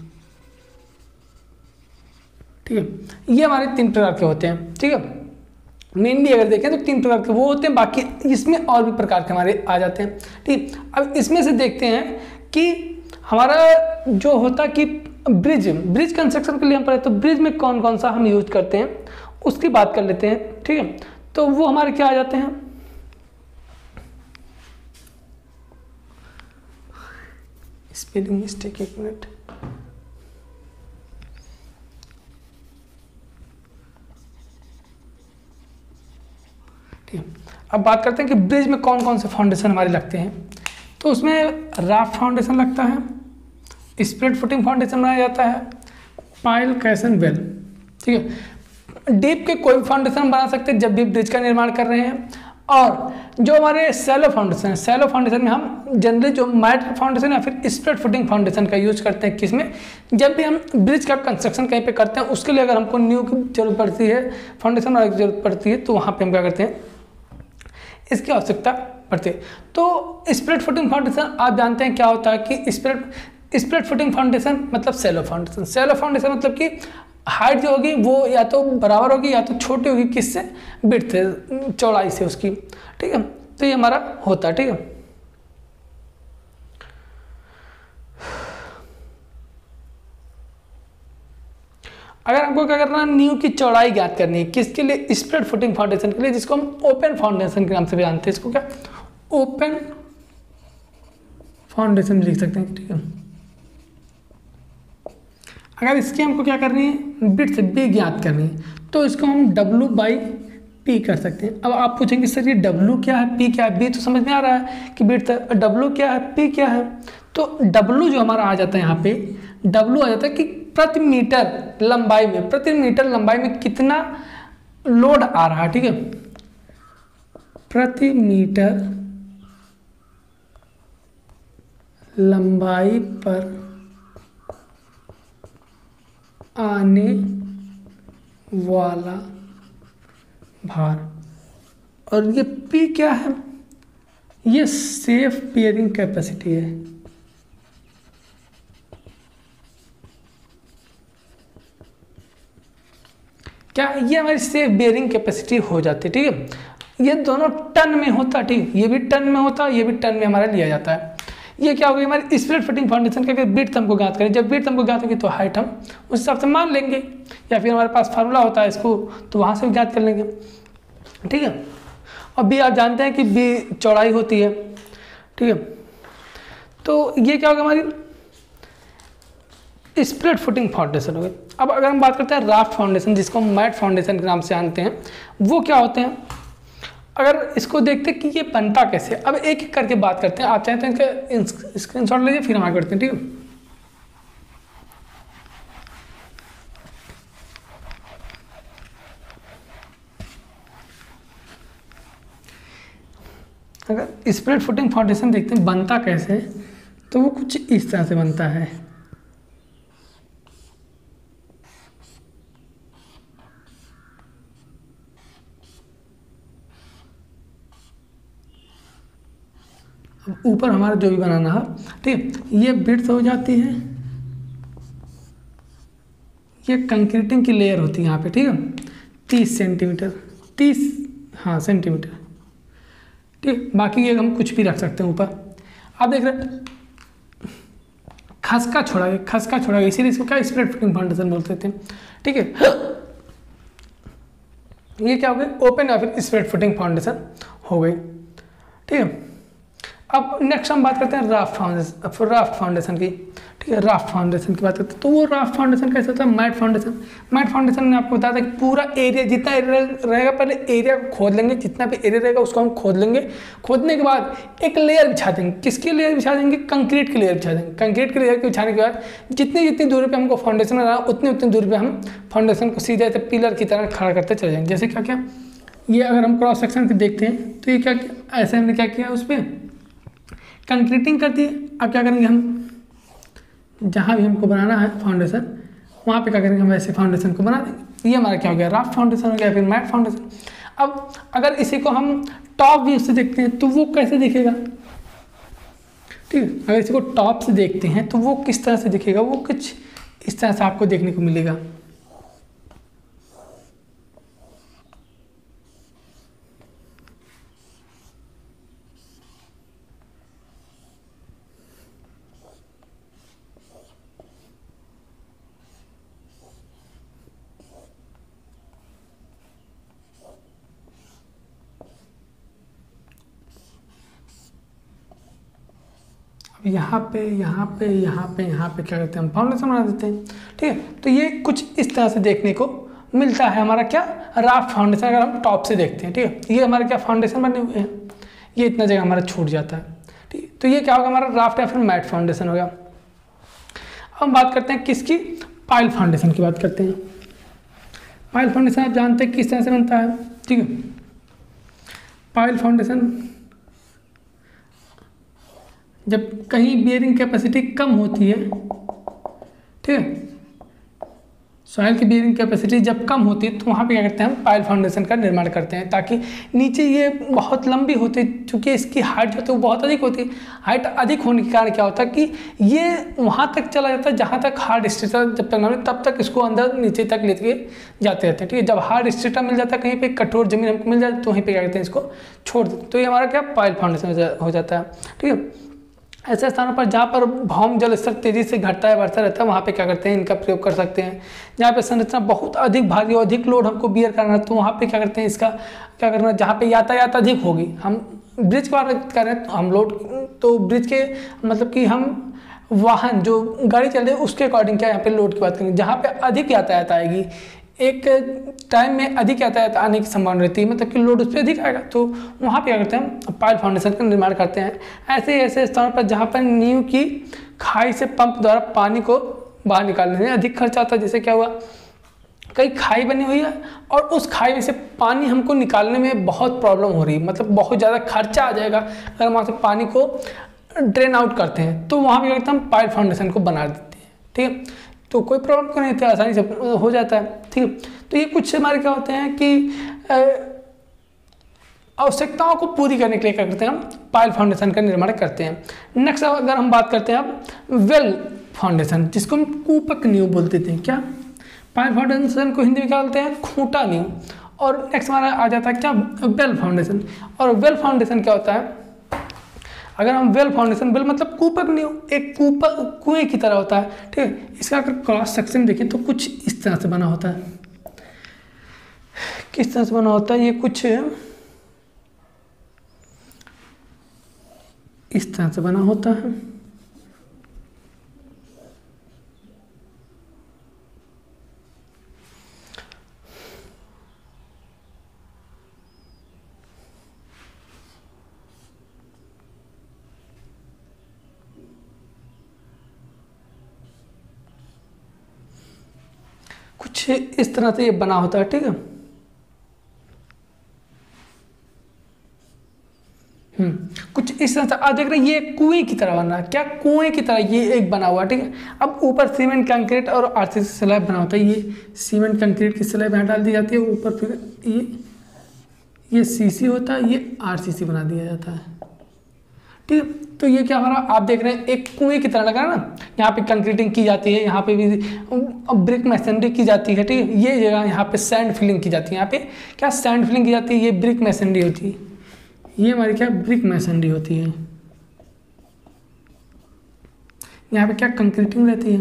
ठीक है। ये हमारे 3 प्रकार के होते हैं, ठीक है। मेनली अगर देखें तो 3 प्रकार के वो होते हैं, बाकी इसमें और भी प्रकार के हमारे आ जाते हैं, ठीक। अब इसमें से देखते हैं कि हमारा जो होता कि ब्रिज कंस्ट्रक्शन के लिए हम पढ़े तो ब्रिज में कौन कौन सा हम यूज करते हैं उसकी बात कर लेते हैं, ठीक है। तो वो हमारे क्या आ जाते हैं, स्पेलिंग मिस्टेक, एक मिनट, ठीक है। अब बात करते हैं कि ब्रिज में कौन कौन से फाउंडेशन हमारे लगते हैं। तो उसमें राफ्ट फाउंडेशन लगता है, स्प्रेड फुटिंग फाउंडेशन बनाया जाता है, पाइल, कैसन, बेल, ठीक है। डीप के कोई भी फाउंडेशन बना सकते हैं जब भी ब्रिज का निर्माण कर रहे हैं। और जो हमारे शैलो फाउंडेशन है, शैलो फाउंडेशन में हम जनरली जो मैट फाउंडेशन या फिर स्प्रेड फुटिंग फाउंडेशन का यूज करते हैं, किसमें, जब भी हम ब्रिज का कंस्ट्रक्शन कहीं पे करते हैं उसके लिए अगर हमको न्यू की जरूरत पड़ती है, फाउंडेशन वाले की जरूरत पड़ती है, तो वहाँ पे हम क्या करते हैं, इसकी आवश्यकता पड़ती है। तो स्प्रेड फुटिंग फाउंडेशन आप जानते हैं क्या होता है कि स्प्रेड फुटिंग फाउंडेशन मतलब शैलो फाउंडेशन। शैलो फाउंडेशन मतलब कि हाइट जो होगी वो या तो बराबर होगी या तो छोटी होगी, किससे, विड्थ से, चौड़ाई से उसकी, ठीक है। तो ये हमारा होता है, ठीक है। अगर हमको क्या करना है, नींव की चौड़ाई ज्ञात करनी है, किसके लिए, स्प्रेड फुटिंग फाउंडेशन के लिए, जिसको हम ओपन फाउंडेशन के नाम से भी जानते हैं। इसको क्या, ओपन फाउंडेशन लिख सकते हैं, ठीक है। अगर इसकी हमको क्या करनी है, विड्थ बी ज्ञात करनी है, तो इसको हम डब्ल्यू बाई पी कर सकते हैं। अब आप पूछेंगे सर ये डब्ल्यू क्या है, पी क्या है, बी तो समझ में आ रहा है कि विड्थ, डब्ल्यू क्या है, पी क्या है। तो डब्ल्यू जो हमारा आ जाता है यहाँ पे, डब्ल्यू आ जाता है कि प्रति मीटर लंबाई में, प्रति मीटर लंबाई में कितना लोड आ रहा है, ठीक है, प्रति मीटर लंबाई पर आने वाला भार। और ये P क्या है, ये सेफ बेयरिंग कैपेसिटी है। क्या ये हमारी सेफ बेयरिंग कैपेसिटी हो जाती है, ठीक है। ये दोनों टन में होता, ठीक, ये भी टन में होता, ये भी टन में हमारा लिया जाता है। ये क्या होगी हमारी स्प्लिट फिटिंग फाउंडेशन का विड्थ हमको ज्ञात करें, जब विड्थ हमको ज्ञात होगी तो हाइट हम उस हिसाब से मान लेंगे, या फिर हमारे पास फार्मूला होता है इसको तो वहाँ से भी ज्ञात कर लेंगे, ठीक है। और बी आप जानते हैं कि बी चौड़ाई होती है, ठीक है। तो ये क्या होगा हमारी स्प्लिट फुटिंग फाउंडेशन हो गई। अब अगर हम बात करते हैं राफ्ट फाउंडेशन, जिसको हम मैट फाउंडेशन के नाम से जानते हैं, वो क्या होते हैं, अगर इसको देखते हैं कि ये बनता कैसे, अब एक एक करके बात करते हैं। आप चाहते हैं इसका स्क्रीनशॉट लीजिए, फिर हम आगे बढ़ते हैं, ठीक है। अगर स्प्लिट फुटिंग फाउंडेशन देखते हैं बनता कैसे, तो वो कुछ इस तरह से बनता है। अब ऊपर हमारा जो भी बनाना है, ठीक है, ये विड्थ हो जाती है, ये कंक्रीटिंग की लेयर होती है यहाँ पे, ठीक है, 30 सेंटीमीटर, 30 हाँ सेंटीमीटर, ठीक। बाकी ये हम कुछ भी रख सकते हैं ऊपर। आप देख रहे हैं खसका छोड़ा गया, खसका छोड़ा गया, इसीलिए इसको क्या स्प्लिट फिटिंग फाउंडेशन बोलते थे, ठीक है। ये क्या हो गई ओपन या फिर स्प्लिट फिटिंग फाउंडेशन हो गई, ठीक है। अब नेक्स्ट हम बात करते हैं राफ्ट फाउंडेशन की, ठीक है। राफ्ट फाउंडेशन की बात करते हैं, तो वो राफ्ट फाउंडेशन कैसे होता है, मैट फाउंडेशन। मैट फाउंडेशन में आपको बताया था कि पूरा एरिया, जितना एरिया रहेगा पहले एरिया को खोद लेंगे, जितना भी एरिया रहेगा उसको हम खोद लेंगे। खोदने के बाद एक लेयर बिछा देंगे, किसकी लेयर बिछा देंगे, कंक्रीट की लेयर बिछा देंगे। कंक्रीट की लेयर के बिछाने के बाद जितनी जितनी दूरी पे हमको फाउंडेशन बनाना, उतनी उतनी दूरी पे हम फाउंडेशन को सीधे ऐसे पिलर की तरह खड़ा करते चले जाएंगे। जैसे क्या क्या, ये अगर हम क्रॉस सेक्शन से देखते हैं तो ये क्या ऐसे हमने क्या किया, उस पर कंक्रीटिंग कर दी। अब क्या करेंगे हम, जहाँ भी हमको बनाना है फाउंडेशन, वहाँ पे क्या करेंगे, हम ऐसे फाउंडेशन को बना देंगे। ये हमारा क्या हो गया, राफ्ट फाउंडेशन हो गया, फिर मैट फाउंडेशन। अब अगर इसी को हम टॉप व्यू से देखते हैं तो वो कैसे दिखेगा, ठीक है। अगर इसी को टॉप से देखते हैं तो वो किस तरह से दिखेगा, वो कुछ इस तरह से आपको देखने को मिलेगा। यहाँ पे यहाँ पे यहाँ पे यहाँ पे क्या करते हैं, हम फाउंडेशन बना देते हैं, ठीक है। तो ये कुछ इस तरह से देखने को मिलता है हमारा क्या, राफ्ट फाउंडेशन, अगर हम टॉप से देखते हैं, ठीक है। ये हमारे क्या फाउंडेशन बने हुए हैं, ये इतना जगह हमारा छूट जाता है, ठीक। तो ये क्या होगा हमारा राफ्ट या फिर मैट फाउंडेशन हो गया। हम बात करते हैं किसकी, पाइल फाउंडेशन की बात करते हैं। पाइल फाउंडेशन आप जानते हैं किस तरह से बनता है, ठीक है। पाइल फाउंडेशन जब कहीं बियरिंग कैपेसिटी कम होती है, ठीक है, सॉइल की बियरिंग कैपेसिटी जब कम होती है तो वहाँ पे क्या करते हैं, हम पाइल फाउंडेशन का निर्माण करते हैं, ताकि नीचे ये बहुत लंबी होती है, चूँकि इसकी हाइट जो होती है वो बहुत अधिक होती है। हाइट अधिक होने के कारण क्या होता है कि ये वहाँ तक चला जाता है जहाँ तक हार्ड स्ट्रेटा जब तक ना मिले तब तक इसको अंदर नीचे तक लेके जाते रहते हैं, ठीक है। जब हार्ड स्ट्रेटा मिल जाता है, कहीं पर कठोर जमीन हमको मिल जाती है, तो वहीं पर क्या करते हैं, इसको छोड़ देते हैं। तो ये हमारा क्या पाइल फाउंडेशन हो जाता है, ठीक है। ऐसे स्थानों पर जहाँ पर भौम जल स्तर तेजी से घटता है बढ़ता रहता है, वहाँ पे क्या करते हैं, इनका प्रयोग कर सकते हैं। जहाँ पे संरचना बहुत अधिक भारी और अधिक लोड हमको बियर करना है, तो वहाँ पे क्या करते हैं, इसका क्या करना है, जहाँ पे यातायात अधिक होगी, हम ब्रिज की बात करें तो हम लोड, तो ब्रिज के मतलब कि हम वाहन जो गाड़ी चल रही है उसके अकॉर्डिंग क्या यहाँ पे लोड की बात करेंगे। जहाँ पे अधिक यातायात आएगी, एक टाइम में अधिक यातायात आने की संभावना रहती है, मतलब कि लोड उस पर अधिक आएगा, तो वहाँ पे क्या करते हैं, पाइल फाउंडेशन का निर्माण करते हैं। ऐसे स्थानों पर जहाँ पर नींव की खाई से पंप द्वारा पानी को बाहर निकालने में अधिक खर्चा आता है। जैसे क्या हुआ, कई खाई बनी हुई है और उस खाई में से पानी हमको निकालने में बहुत प्रॉब्लम हो रही है, मतलब बहुत ज़्यादा खर्चा आ जाएगा अगर वहाँ से पानी को ड्रेन आउट करते हैं, तो वहाँ पे क्या करते हैं, हम पाइल फाउंडेशन को बना देते हैं। ठीक है, तो कोई प्रॉब्लम नहीं होती, आसानी से हो जाता है। ठीक है, तो ये कुछ हमारे क्या होते हैं कि आवश्यकताओं को पूरी करने के लिए क्या करते हैं, हम पाइल फाउंडेशन का निर्माण करते हैं। नेक्स्ट अगर हम बात करते हैं अब वेल फाउंडेशन, जिसको हम कूपक नींव बोलते थे। क्या, पाइल फाउंडेशन को हिंदी में क्या बोलते हैं, खूंटा नींव। और नेक्स्ट हमारा आ जाता है क्या, वेल फाउंडेशन। और वेल फाउंडेशन क्या होता है, अगर हम वेल फाउंडेशन, वेल मतलब कूपक नींव, एक कूपक कुएं की तरह होता है। ठीक है, इसका अगर क्रॉस सेक्शन देखें तो कुछ इस तरह से बना होता है। किस तरह से बना होता है, ये कुछ इस तरह से बना होता है। कुछ इस तरह से ये बना होता है। ठीक है, कुछ इस तरह से आप देख रहे हैं, ये कुएं की तरह बना है। क्या, कुएं की तरह ये एक बना हुआ है। ठीक है, अब ऊपर सीमेंट कंक्रीट और आरसीसी स्लैब बना होता है। ये सीमेंट कंक्रीट की स्लैब यहाँ डाल दी जाती है, ऊपर फिर ये सीसी होता है, ये आरसीसी बना दिया जाता है। ठीक है, तो ये क्या हो रहा है, आप देख रहे हैं एक कुएं की तरह लगा है ना। यहाँ पे कंक्रीटिंग की जाती है, यहाँ पे भी ब्रिक मैसनरी की जाती है। ठीक है, ये जगह यहाँ पे सैंड फिलिंग की जाती है। यहाँ पे क्या, सैंड फिलिंग की जाती है, ये ब्रिक मैसनरी होती है। ये हमारी क्या, ब्रिक मैसनरी होती है। यहाँ पे क्या, कंक्रीटिंग रहती है।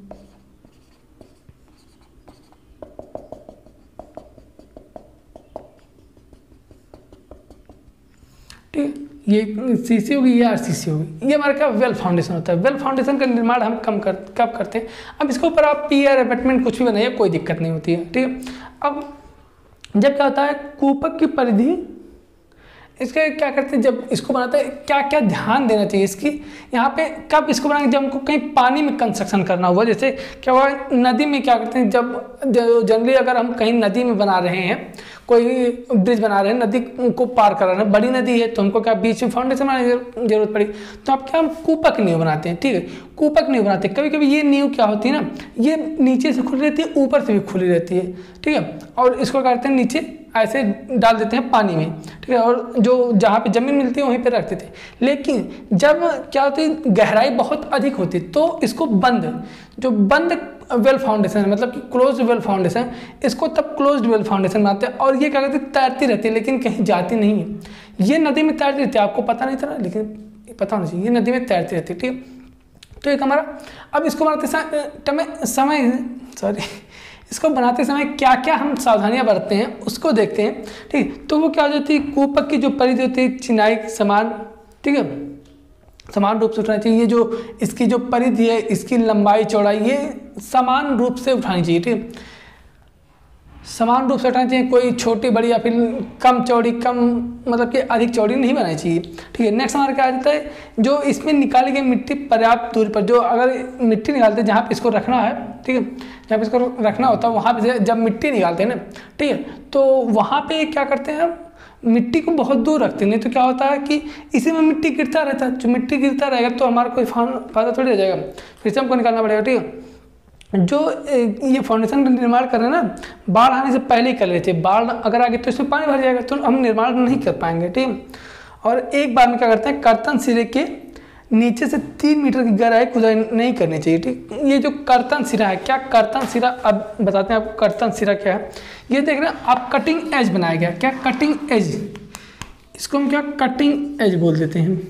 ठीक है, ये सीसी होगी, ये आरसीसी होगी। ये हमारा क्या, वेल फाउंडेशन होता है। वेल फाउंडेशन का निर्माण हम कब करते हैं, अब इसके ऊपर आप पीआर अबैटमेंट कुछ भी बनाइए, कोई दिक्कत नहीं होती है। ठीक है, अब जब क्या होता है, कूपक की परिधि, इसके क्या करते हैं, जब इसको बनाते हैं क्या क्या ध्यान देना चाहिए इसकी, यहाँ पे कब इसको बनाएंगे, जब हमको कहीं पानी में कंस्ट्रक्शन करना हुआ। जैसे क्या हुआ, नदी में क्या करते हैं, जब जनरली अगर हम कहीं नदी में बना रहे हैं, कोई ब्रिज बना रहे हैं, नदी को पार करा रहे हैं, बड़ी नदी है, तो हमको क्या बीच में फाउंडेशन बनाने की जरूरत पड़ी, तो अब क्या, हम कूपक नींव बनाते हैं। ठीक है, कूपक नींव बनाते हैं। कभी कभी ये नींव क्या होती है ना, ये नीचे से खुली रहती है, ऊपर से भी खुली रहती है। ठीक है, और इसको करते हैं नीचे ऐसे डाल देते हैं पानी में। ठीक है, और जो जहाँ पे जमीन मिलती है वहीं पे रख देते हैं। लेकिन जब क्या होती है, गहराई बहुत अधिक होती है, तो इसको बंद वेल फाउंडेशन है, मतलब कि क्लोज्ड वेल फाउंडेशन, इसको तब क्लोज्ड वेल फाउंडेशन बनाते हैं। और ये क्या करती है, तैरती रहती है, लेकिन कहीं जाती नहीं है। ये नदी में तैरती रहती है, आपको पता नहीं था, लेकिन पता होना चाहिए, ये नदी में तैरती रहती है। ठीक है, तो एक हमारा, अब इसको बनाते समय इसको बनाते समय क्या क्या हम सावधानियां बरतते हैं उसको देखते हैं। ठीक, तो वो क्या हो जाती है, कूपक की जो परिधि होती है, चिनाई समान, ठीक है, समान रूप से उठाना चाहिए। ये जो इसकी जो परिधि है, इसकी लंबाई चौड़ाई, ये समान रूप से उठानी चाहिए। ठीक, समान रूप से उठानी चाहिए, कोई छोटी बड़ी या फिर कम चौड़ी, कम मतलब कि अधिक चौड़ी नहीं बनानी चाहिए। ठीक है, नेक्स्ट हमारा क्या आ जाता है, जो इसमें निकाली गई मिट्टी पर्याप्त दूरी पर, जो अगर मिट्टी निकालते हैं जहाँ पे इसको रखना है, ठीक है, जहाँ पे इसको रखना होता है वहाँ पे जब मिट्टी निकालते हैं ना, ठीक है, तो वहाँ पे क्या करते हैं, हम मिट्टी को बहुत दूर रखते हैं। नहीं तो क्या होता है कि इसी में मिट्टी गिरता रहता है, जो मिट्टी गिरता रहेगा तो हमारा कोई फायदा थोड़ी रह जाएगा, फिर से हमको निकालना पड़ेगा। ठीक है, जो ये फाउंडेशन का निर्माण कर रहे हैं ना, बाढ़ आने से पहले ही कर लेते हैं। बाढ़ अगर आ गई तो इसमें पानी भर जाएगा, तो हम निर्माण नहीं कर पाएंगे। ठीक है, और एक बार में क्या करते हैं, कर्तन सिरे के नीचे से 3 मीटर की गहराई खुदाई नहीं करनी चाहिए। ठीक, ये जो कर्तन सिरा है, क्या कर्तन सिरा, अब बताते हैं आपको कर्तन सिरा क्या है। ये देख रहे हैं आप, कटिंग एज बनाया गया, क्या कटिंग एज, इसको हम क्या कटिंग एज बोल देते हैं।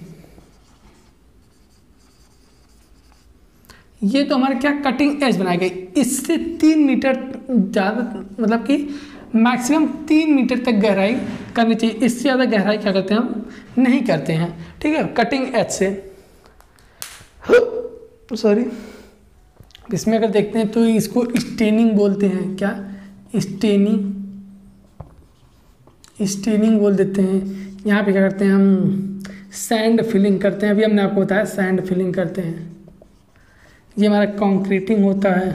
ये तो हमारे क्या कटिंग एज बनाई गई, इससे 3 मीटर ज़्यादा, मतलब कि मैक्सिमम 3 मीटर तक गहराई करनी चाहिए। इससे ज़्यादा गहराई क्या करते हैं, हम नहीं करते हैं। ठीक है, कटिंग एज से। सॉरी, इसमें अगर देखते हैं तो इसको स्टेनिंग बोलते हैं। क्या? स्टेनिंग बोल देते हैं। यहाँ पे क्या करते हैं हम? सैंड फिलिंग करते हैं। अभी हमने आपको बताया सैंड फिलिंग करते हैं। ये हमारा कंक्रीटिंग होता है,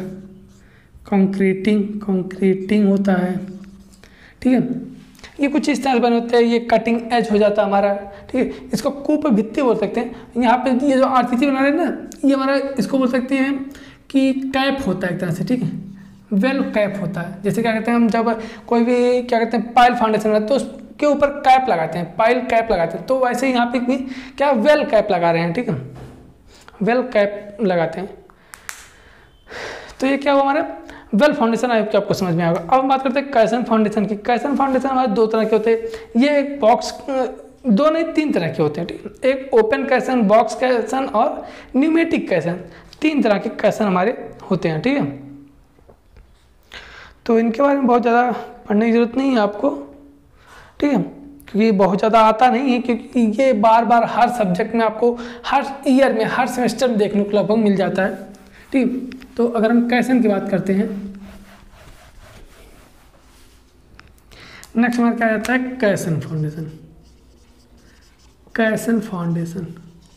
कंक्रीटिंग होता है। ठीक है, ये कुछ इस तरह से बने होते हैं। ये कटिंग एज हो जाता है हमारा। ठीक है, इसको कूप भित्ति बोल सकते हैं। यहाँ पे ये जो आरसीसी बना रहे हैं ना, ये हमारा इसको बोल सकते हैं कि कैप होता है एक तरह से। ठीक है, वेल कैप होता है। जैसे क्या कहते हैं हम, जब कोई भी क्या कहते हैं पाइल फाउंडेशन बनाते हैं तो उसके ऊपर कैप लगाते हैं, पाइल कैप लगाते हैं। तो वैसे यहाँ पे भी क्या वेल कैप लगा रहे हैं। ठीक है, वेल कैप लगाते हैं। तो ये क्या हुआ हमारा वेल फाउंडेशन। आई होप आपको समझ में आएगा। अब हम बात करते हैं कैसन फाउंडेशन की। कैसन फाउंडेशन हमारे दो तरह के होते हैं। ये एक बॉक्स, दो नहीं तीन तरह के होते हैं। ठीक है, एक ओपन कैसन, बॉक्स कैसन और न्यूमेटिक कैसन। तीन तरह के कैसन हमारे होते हैं। ठीक है, तो इनके बारे में बहुत ज़्यादा पढ़ने की जरूरत नहीं है आपको। ठीक है, क्योंकि बहुत ज़्यादा आता नहीं है, क्योंकि ये बार बार हर सब्जेक्ट में आपको हर ईयर में, हर सेमेस्टर में देखने को लगभग मिल जाता है। ठीक, तो अगर हम कैसन की बात करते हैं, नेक्स्ट हमारा क्या आता है? कैसन foundation. Caisson foundation,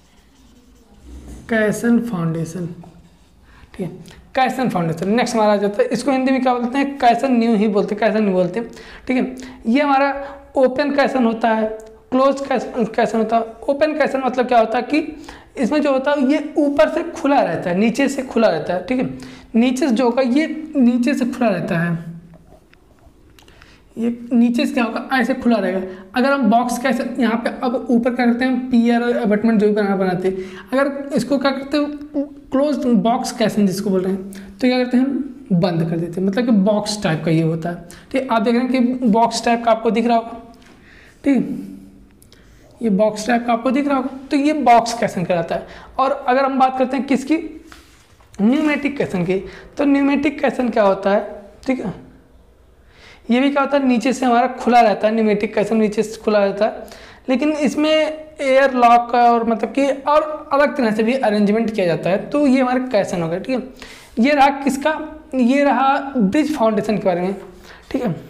caisson foundation. ठीक है, कैसन फाउंडेशन नेक्स्ट हमारा आ जाता है। इसको हिंदी में क्या बोलते हैं? कैसन न्यू ही बोलते हैं, कैसन न्यू बोलते हैं। ठीक है, ये हमारा ओपन कैसन होता है, क्लोज कैसन होता है। ओपन कैसन मतलब क्या होता है कि इसमें जो होता है ये ऊपर से खुला रहता है, नीचे से खुला रहता है। ठीक है, नीचे से जो होगा ये नीचे से खुला रहता है। ये नीचे से क्या होगा? ऐसे खुला रहेगा। अगर हम बॉक्स कैसे यहाँ पे अब ऊपर क्या करते हैं? पियर अबटमेंट जो भी बनाते हैं, अगर इसको क्या करते हैं? क्लोज बॉक्स कैसन जिसको बोल रहे हैं, तो क्या करते हैं हम? बंद कर देते हैं। मतलब कि बॉक्स टाइप का ये होता है। ठीक, आप देख रहे हैं कि बॉक्स टाइप का आपको दिख रहा होगा। ठीक, ये बॉक्स टाइप का आपको दिख रहा होगा, तो ये बॉक्स कैसन कहलाता है। और अगर हम बात करते हैं किसकी? न्यूमेटिक कैसन की, तो न्यूमेटिक कैसन क्या होता है? ठीक है, ये भी क्या होता है? नीचे से हमारा खुला रहता है। न्यूमेटिक कैसन नीचे से खुला रहता है, लेकिन इसमें एयर लॉक का और मतलब कि और अलग तरह से भी अरेंजमेंट किया जाता है। तो ये हमारे कैसन हो गया। ठीक है, ये रहा किसका? ये रहा ब्रिज फाउंडेशन के बारे में। ठीक है,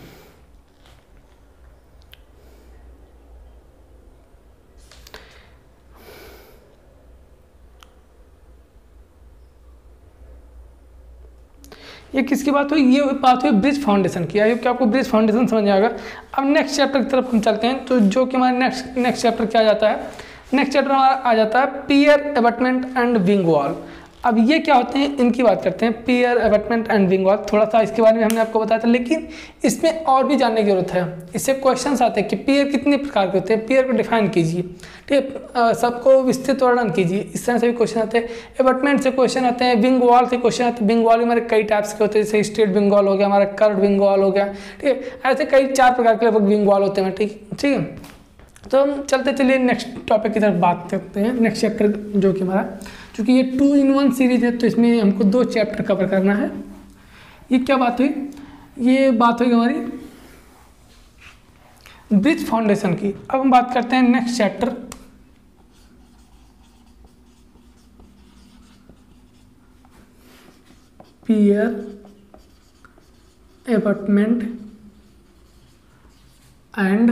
ये किसकी बात हुई? ये बात हुई ब्रिज फाउंडेशन की। आई होप कि आपको ब्रिज फाउंडेशन समझ में आएगा। अब नेक्स्ट चैप्टर की तरफ हम चलते हैं, तो जो कि हमारे नेक्स्ट चैप्टर क्या आ जाता है? नेक्स्ट चैप्टर हमारा आ जाता है pier abutment and wing wall. अब ये क्या होते हैं, इनकी बात करते हैं। Pier abutment and wing wall, थोड़ा सा इसके बारे में हमने आपको बताया था, लेकिन इसमें और भी जानने की जरूरत है। इससे क्वेश्चंस आते हैं कि पियर कितने प्रकार के होते हैं, पियर को डिफाइन कीजिए। ठीक है, सबको विस्तृत वर्णन कीजिए। इस तरह से भी क्वेश्चन आते हैं। अबटमेंट से क्वेश्चन आते हैं, विंग वॉल से क्वेश्चन आते हैं। विंग वॉल हमारे कई टाइप्स के होते हैं, जैसे स्ट्रेट विंग वॉल हो गया, हमारा कर्व विंग वॉल हो गया। ठीक है, ऐसे कई 4 प्रकार के लगभग विंग वॉल होते हैं। ठीक है, तो हम चलते चलिए नेक्स्ट टॉपिक की तरफ बात करते हैं। नेक्स्ट चैप्टर जो कि हमारा, क्योंकि ये 2-in-1 सीरीज है, तो इसमें हमको 2 चैप्टर कवर करना है। ये क्या बात हुई? ये बात हुई हमारी ब्रिज फाउंडेशन की। अब हम बात करते हैं next chapter, pier abutment and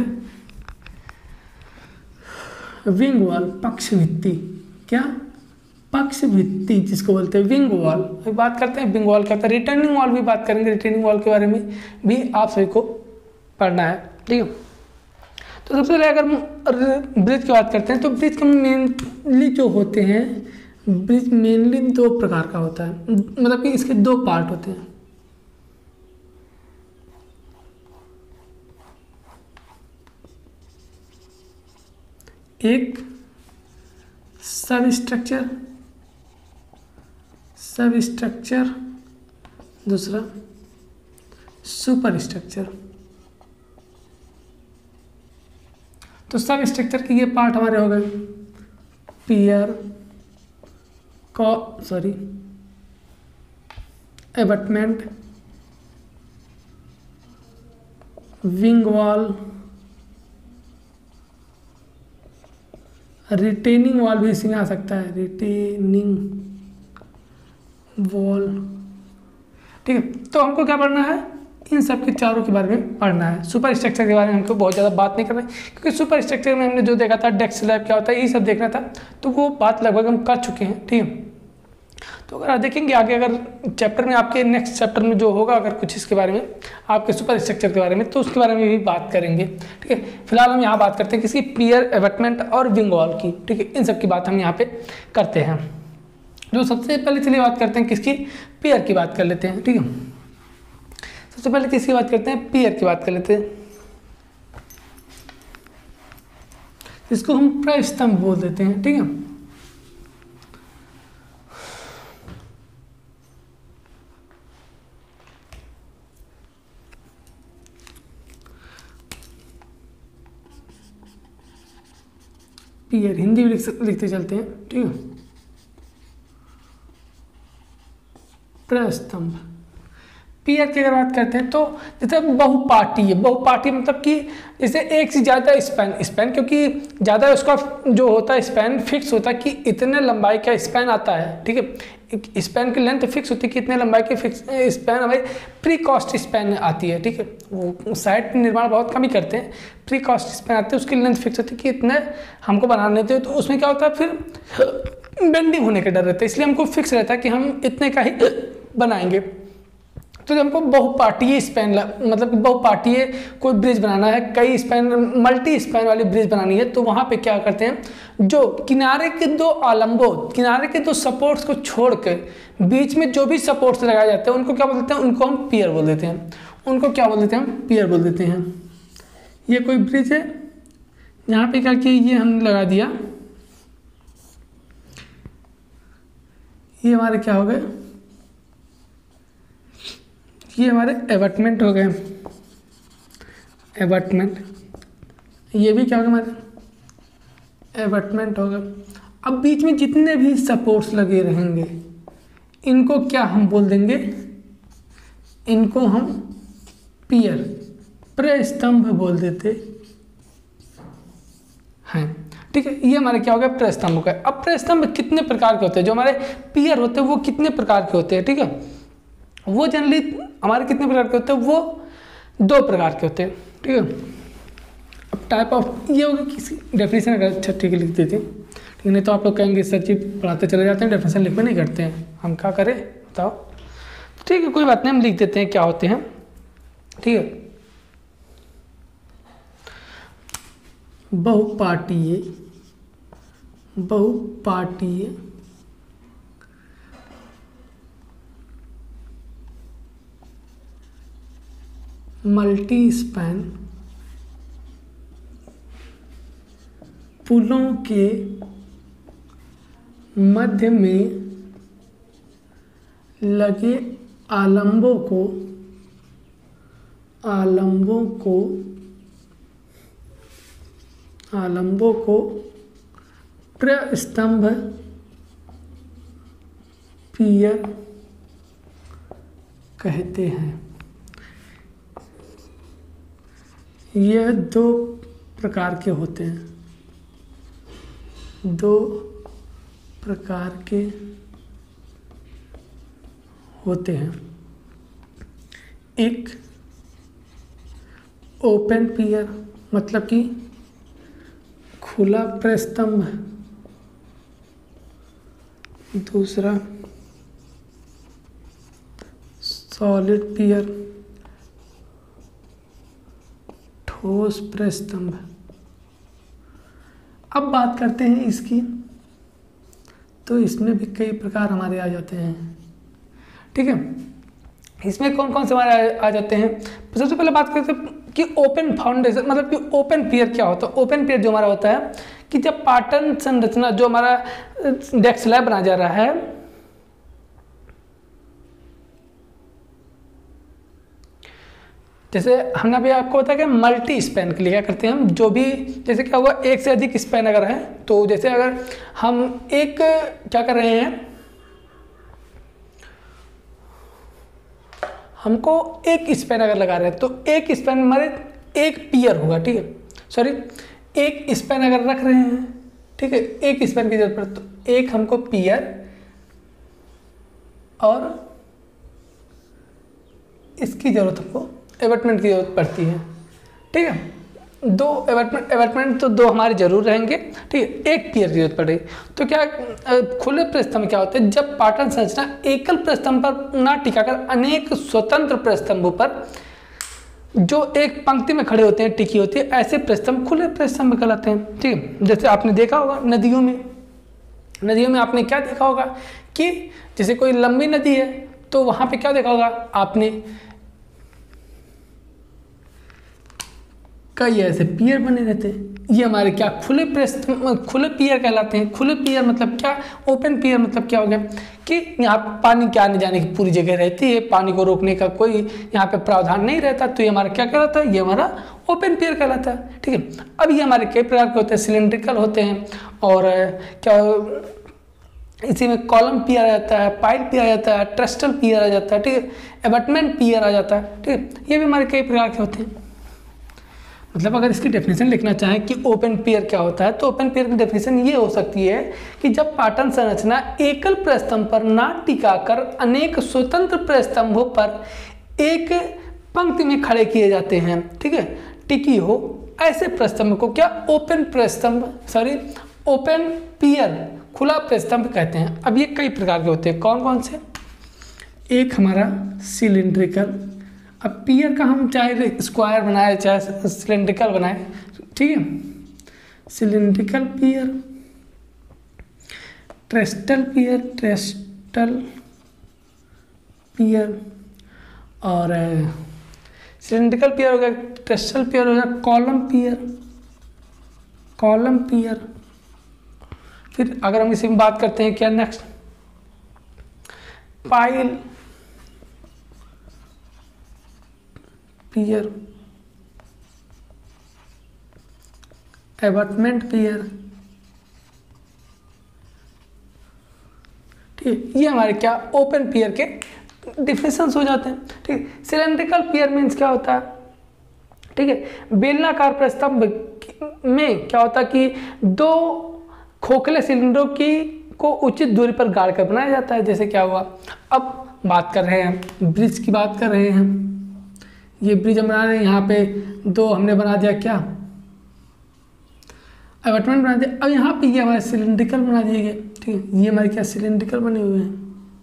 wing wall, पक्ष भित्ति। क्या? पक्ष भित्ति जिसको बोलते हैं विंग वॉल। अभी बात करते हैं विंग वॉल क्या होता है। रिटर्निंग वॉल भी बात करेंगे। रिटर्निंग वॉल के बारे में भी आप सभी को पढ़ना है। ठीक है, तो सबसे पहले अगर हम ब्रिज की बात करते हैं, तो ब्रिज का मेनली जो होते हैं, ब्रिज मेनली 2 प्रकार का होता है। मतलब कि इसके 2 पार्ट होते हैं। एक सब स्ट्रक्चर, दूसरा सुपर स्ट्रक्चर। तो सब स्ट्रक्चर के ये पार्ट हमारे हो गए। Pier abutment, wing wall, retaining wall भी इसमें आ सकता है। Retaining wall. ठीक है, तो हमको क्या पढ़ना है, इन सब के चारों के बारे में पढ़ना है। सुपर स्ट्रक्चर के बारे में हमको बहुत ज़्यादा बात नहीं करना है, क्योंकि सुपर स्ट्रक्चर में हमने जो देखा था डेस्क स्लैब क्या होता है ये सब देखना था, तो वो बात लगभग हम कर चुके हैं। ठीक है, तो अगर आप देखेंगे आगे अगर चैप्टर में आपके नेक्स्ट चैप्टर में जो होगा अगर कुछ इसके बारे में आपके सुपर स्ट्रक्चर के बारे में, तो उसके बारे में भी बात करेंगे। ठीक है, फिलहाल हम यहाँ बात करते हैं किसकी, पियर, एबटमेंट और विंग वॉल की। ठीक है, इन सब की बात हम यहाँ पे करते हैं। जो सबसे पहले चलिए बात करते हैं किसकी, पियर की बात कर लेते हैं। ठीक है, सबसे पहले किसकी बात करते हैं, पियर की बात कर लेते हैं, इसको हम प्रस्तंभ बोल देते हैं। ठीक है, पियर हिंदी में लिखते चलते हैं। ठीक है, प्रस्तंभ। पियर की अगर बात करते हैं तो जैसे बहुपाटी है, बहुपाटी मतलब कि जैसे एक से ज़्यादा स्पैन क्योंकि ज़्यादा उसका जो होता है स्पैन फिक्स होता है कि इतने लंबाई का स्पैन आता है। ठीक है, स्पैन की लेंथ फिक्स होती है कि इतने लंबाई की फिक्स स्पैन हमारी प्री कॉस्ट स्पैन आती है। ठीक है, वो साइट निर्माण बहुत कम ही करते हैं, प्री कॉस्ट स्पैन आती है, उसकी लेंथ फिक्स होती है कि इतने हमको बनाने देते हो, तो उसमें क्या होता है फिर बेंडिंग होने का डर रहता है, इसलिए हमको फिक्स रहता है कि हम इतने का ही बनाएंगे। तो जब हमको बहुपाटीय स्पैन मतलब बहुपाटीय कोई ब्रिज बनाना है, कई स्पैन मल्टी स्पैन वाली ब्रिज बनानी है, तो वहाँ पे क्या करते हैं, जो किनारे के दो आलम्बों, किनारे के दो सपोर्ट्स को छोड़कर बीच में जो भी सपोर्ट्स लगाए जाते हैं उनको क्या बोल देते हैं, उनको हम पियर बोल देते हैं। उनको क्या बोल देते हैं, हम पियर बोल देते हैं। ये कोई ब्रिज है, यहाँ पे क्या किया, ये हमने लगा दिया, ये हमारे क्या हो गए, ये हमारे एबटमेंट हो गए, एबटमेंट। ये भी क्या हो गया, हमारे एबटमेंट हो गए। अब बीच में जितने भी सपोर्ट्स लगे रहेंगे इनको क्या हम बोल देंगे, इनको हम पियर, प्रस्तंभ बोल देते हैं। ठीक है, ये हमारे क्या हो गया, प्रस्तंभ हो गए। अब प्रस्तंभ कितने प्रकार के होते हैं, जो हमारे पियर होते हैं वो कितने प्रकार के होते हैं। ठीक है, वो जनरली हमारे कितने प्रकार के होते हैं, वो 2 प्रकार के होते हैं। ठीक है, अब टाइप ऑफ ये होगा किसी डेफिनेशन अगर अच्छा ठीक है लिख देते हैं, ठीक है, नहीं तो आप लोग कहेंगे सर जी पढ़ाते चले जाते हैं डेफिनेशन लिख में नहीं करते हैं, हम क्या करें बताओ। ठीक है, कोई बात नहीं, हम लिख देते हैं क्या होते हैं। ठीक है, बहुपाटीय, बहुपाटीय मल्टी स्पैन पुलों के मध्य में लगे आलम्बों को प्रस्तंभ, पियर कहते हैं। यह 2 प्रकार के होते हैं, 2 प्रकार के होते हैं। एक ओपन पियर मतलब कि खुला प्रस्तंभ, दूसरा सॉलिड पियर, ठोस प्रस्तंभ। अब बात करते हैं इसकी, तो इसमें भी कई प्रकार हमारे आ जाते हैं। ठीक है, इसमें कौन कौन से हमारे आ जाते हैं। सबसे पहले बात करते हैं कि ओपन फाउंडेशन मतलब कि ओपन पियर क्या होता है। ओपन पियर जो हमारा होता है कि जब पाटन संरचना जो हमारा डेस्क स्लैब बनाया जा रहा है, जैसे हमने अभी आपको बताया कि मल्टी स्पैन के लिए क्या करते हैं हम, जो भी जैसे क्या हुआ एक से अधिक स्पैन अगर है, तो जैसे अगर हम एक क्या कर रहे हैं, हमको एक स्पैन अगर लगा रहे हैं तो एक स्पैन हमारे एक पियर होगा। ठीक है, सॉरी एक स्पैन अगर रख रहे हैं, ठीक है, एक स्पैन की जरूरत पड़े तो एक हमको पियर और इसकी ज़रूरत हमको एबटमेंट की ज़रूरत पड़ती है। ठीक है, दो एबटमेंट तो दो हमारे जरूर रहेंगे। ठीक है, एक पियर की जरूरत पड़ेगी। तो क्या खुले प्रस्तंभ में क्या होता है, जब पाटन संरचना एकल प्रस्तंभ पर ना टिकाकर अनेक स्वतंत्र प्रस्तंभों पर जो एक पंक्ति में खड़े होते हैं, टिकी होती है, ऐसे प्रस्तंभ खुले प्रस्तंभ कहलाते हैं। ठीक है, जैसे आपने देखा होगा नदियों में आपने क्या देखा होगा कि जैसे कोई लंबी नदी है तो वहां पे क्या देखा होगा आपने, कई ऐसे पियर बने रहते हैं। ये हमारे क्या खुले पियर कहलाते हैं। खुले पियर मतलब क्या, ओपन पियर मतलब क्या हो गया कि यहाँ पानी के आने जाने की पूरी जगह रहती है, पानी को रोकने का कोई यहाँ पे प्रावधान नहीं रहता, तो ये हमारा क्या कहलाता है, ये हमारा ओपन पियर कहलाता है। ठीक है, अब ये हमारे कई प्रकार के होते हैं, सिलेंड्रिकल होते हैं और क्या इसी में कॉलम पियर आ जाता है, पाइल पियर आ जाता है, ट्रस्टल पियर आ जाता है। ठीक है, एबटमेंट पियर आ जाता है। ठीक है, ये भी हमारे कई प्रकार के होते हैं। मतलब अगर इसकी डेफिनेशन लिखना चाहें कि ओपन पियर क्या होता है, तो ओपन पियर की डेफिनेशन ये हो सकती है कि जब पाटन संरचना एकल प्रस्तंभ पर ना टिकाकर अनेक स्वतंत्र प्रस्तंभों पर एक पंक्ति में खड़े किए जाते हैं, ठीक है, टिकी हो, ऐसे प्रस्तंभ को क्या ओपन पियर, खुला प्रस्तंभ कहते हैं। अब ये कई प्रकार के होते हैं, कौन कौन से, एक हमारा सिलिंड्रिकल। अब पियर का हम चाहे स्क्वायर बनाए चाहे सिलेंड्रिकल बनाए, ठीक है, सिलेंड्रिकल पियर, ट्रेस्टल पियर और सिलेंड्रिकल पियर हो गया, ट्रेस्टल पियर हो गया, कॉलम पियर। फिर अगर हम इसी में बात करते हैं क्या next, pile pier, abutment pier. ठीक, ये हमारे क्या ओपन पियर के डिफिनेशंस हो जाते हैं। ठीक, सिलेंड्रिकल पियर मीन्स क्या होता है, ठीक है, बेलनाकार प्रस्तंभ में क्या होता है कि दो खोखले सिलेंडरों को उचित दूरी पर गाड़ कर बनाया जाता है। जैसे क्या हुआ, अब बात कर रहे हैं ब्रिज की, बात कर रहे हैं, ये ब्रिज हम बना रहे हैं, यहाँ पे दो हमने बना दिया क्या, एबटमेंट बना दिया। अब यहाँ पे ये हमारे सिलेंड्रिकल बना दिए गए। ठीक है, ये हमारे क्या सिलेंड्रिकल बने हुए हैं,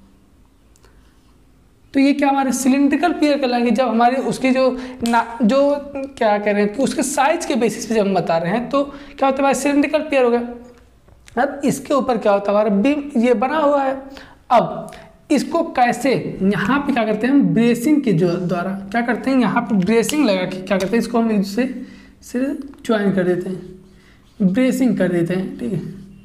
तो ये क्या हमारे सिलेंड्रिकल पियर कहलाएंगे जब हमारे उसकी जो क्या कह रहे हैं कि उसके साइज के बेसिस पे जब हम बता रहे हैं, तो क्या होता है हमारे सिलेंड्रिकल पियर हो गया। अब इसके ऊपर क्या होता है, हमारा बीम ये बना हुआ है। अब इसको कैसे, यहाँ पे क्या करते हैं हम, ब्रेसिंग के द्वारा क्या करते हैं, यहाँ पे ब्रेसिंग लगा के क्या करते हैं, इसको हम इससे ज्वाइन कर देते हैं, ब्रेसिंग कर देते हैं। ठीक है,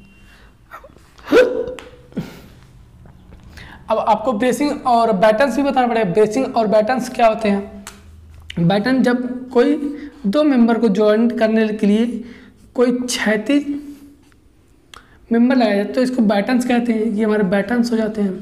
अब आपको ब्रेसिंग और बैटन्स भी बताना पड़ेगा। ब्रेसिंग और बैटन्स क्या होते हैं, बैटन जब कोई दो मेंबर को ज्वाइन करने के लिए कोई क्षैतिज मेंबर लगाया जाए तो इसको बैटन्स कहते हैं। ये हमारे बैटन्स हो जाते हैं।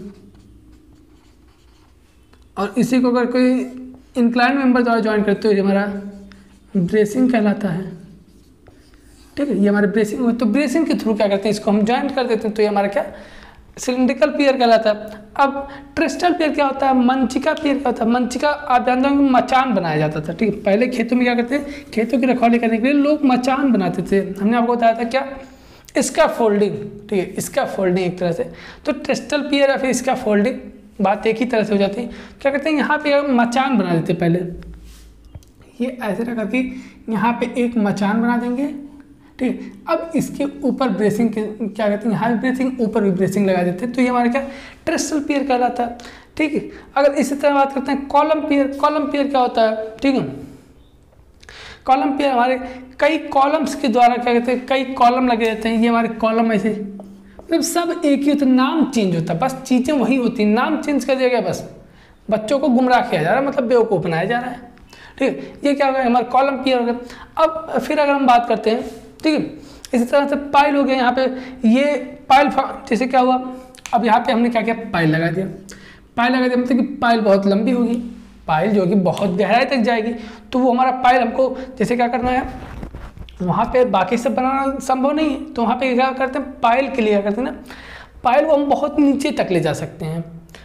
और इसी को अगर कोई इंक्लाइन मेंबर द्वारा ज्वाइन करते तो ये हमारा ब्रेसिंग कहलाता है। ठीक है, ये हमारे ब्रेसिंग हुए। तो ब्रेसिंग के थ्रू क्या करते हैं, इसको हम ज्वाइन कर देते हैं, तो ये हमारा क्या सिलिंड्रिकल पियर कहलाता है। अब ट्रिस्टल पियर क्या होता है, मंचिका पियर क्या होता है, मंचिका आप जानते हो मचान बनाया जाता था। ठीक है, पहले खेतों में क्या करते हैं, खेतों की रखवाली करने के लिए लोग मचान बनाते थे। हमने आपको बताया था क्या, इसका फोल्डिंग। ठीक है, इसका फोल्डिंग एक तरह से, तो ट्रिस्टल पियर या फिर इसका फोल्डिंग बात एक ही तरह से हो जाती है। क्या करते हैं, यहाँ पे मचान बना देते पहले, ये ऐसे रख करके यहाँ पे एक मचान बना देंगे। ठीक है, अब इसके ऊपर ब्रेसिंग क्या कहते हैं, यहाँ भी ब्रेसिंग, ऊपर भी ब्रेसिंग लगा देते हैं, तो ये हमारा क्या ट्रिस्टल पियर कहलाता है। ठीक है, अगर इसी तरह बात करते हैं कॉलम पियर। कॉलम पियर क्या होता है, ठीक है, कॉलम पियर हमारे कई कॉलम्स के द्वारा क्या कहते हैं, कई कॉलम लगे रहते हैं। ये हमारे कॉलम ऐसे मतलब सब एक ही होता है, नाम चेंज होता है, बस चीज़ें वही होती हैं, नाम चेंज कर दिया गया, बस बच्चों को गुमराह किया जा रहा है, मतलब बेवकूफ़ बनाया जा रहा है। ठीक है, ये क्या हो गया हमारा कॉलम पियर हो गया। अब फिर अगर हम बात करते हैं, ठीक है, इसी तरह से पाइल हो गया। यहाँ पे ये पाइल जैसे क्या हुआ, अब यहाँ पे हमने क्या किया, पाइल लगा दिया। पाइल लगा दिया मतलब कि पाइल बहुत लंबी होगी, पाइल जो कि बहुत गहराई तक जाएगी, तो वो हमारा पाइल हमको जैसे क्या करना है, वहाँ पे बाकी सब बनाना संभव नहीं है, तो वहाँ पे क्या करते हैं, पाइल के लिए क्या करते हैं ना, पाइल को हम बहुत नीचे तक ले जा सकते हैं।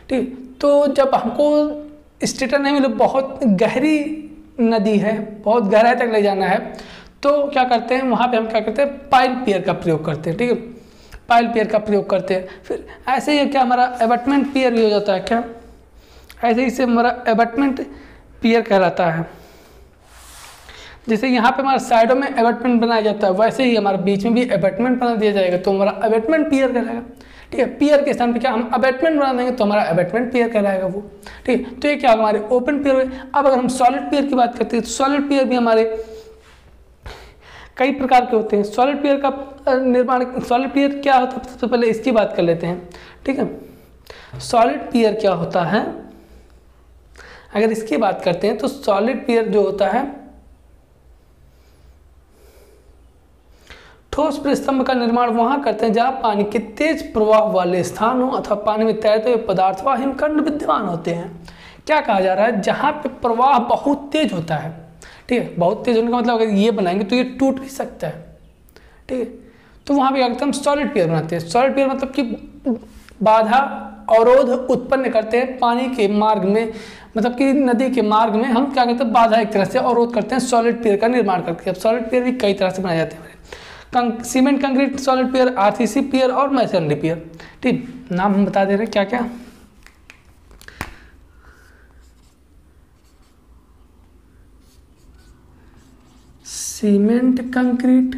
ठीक। तो जब हमको स्टेटर नहीं मिले, बहुत गहरी नदी है, बहुत गहराई तक ले जाना है, तो क्या करते हैं वहाँ पे हम क्या करते हैं, पाइल पियर का प्रयोग करते हैं। ठीक है, पाइल पियर का प्रयोग करते हैं। फिर ऐसे ही क्या हमारा एबटमेंट पियर भी हो जाता है, क्या ऐसे ही से हमारा एबटमेंट पियर कहलाता है। जैसे यहाँ पे हमारा साइडों में एबटमेंट बनाया जाता है, वैसे ही हमारे बीच में भी एबटमेंट बना दिया जाएगा, तो हमारा एबटमेंट पियर कहलाएगा। ठीक है, पियर के स्थान पे क्या हम अबैटमेंट बना देंगे तो हमारा अबैटमेंट पियर कहलाएगा वो। ठीक है, तो ये क्या होगा, हमारे ओपन पियर। अब अगर हम सॉलिड पियर की बात करते हैं तो सॉलिड पियर भी हमारे कई प्रकार के होते हैं। सॉलिड पियर का निर्माण, सॉलिड पियर क्या होता है, सबसे पहले इसकी बात कर लेते हैं। ठीक है, सॉलिड पियर क्या होता है, अगर इसकी बात करते हैं तो सॉलिड पियर जो होता है, ठोस प्रस्तंभ का निर्माण वहां करते हैं जहां पानी के तेज प्रवाह वाले स्थान हो अथवा पानी में तैरते हुए पदार्थ व हिमखंड विद्यमान होते हैं। क्या कहा जा रहा है, जहां पे प्रवाह बहुत तेज होता है। ठीक है, बहुत तेज होने का मतलब अगर ये बनाएंगे तो ये टूट भी सकता है। ठीक है, तो वहां पे क्या करते हैं, हम सॉलिड पियर बनाते हैं। सॉलिड पियर मतलब कि बाधा अवरोध उत्पन्न करते हैं पानी के मार्ग में, मतलब कि नदी के मार्ग में हम क्या करते हैं, बाधा एक तरह से अवरोध करते हैं सॉलिड पियर का निर्माण करके। अब सॉलिड पियर भी कई तरह से बनाए जाते हैं, cement concrete solid pier, RCC pier और मैसनरी पियर। ठीक, नाम हम बता दे रहे हैं क्या क्या। Cement concrete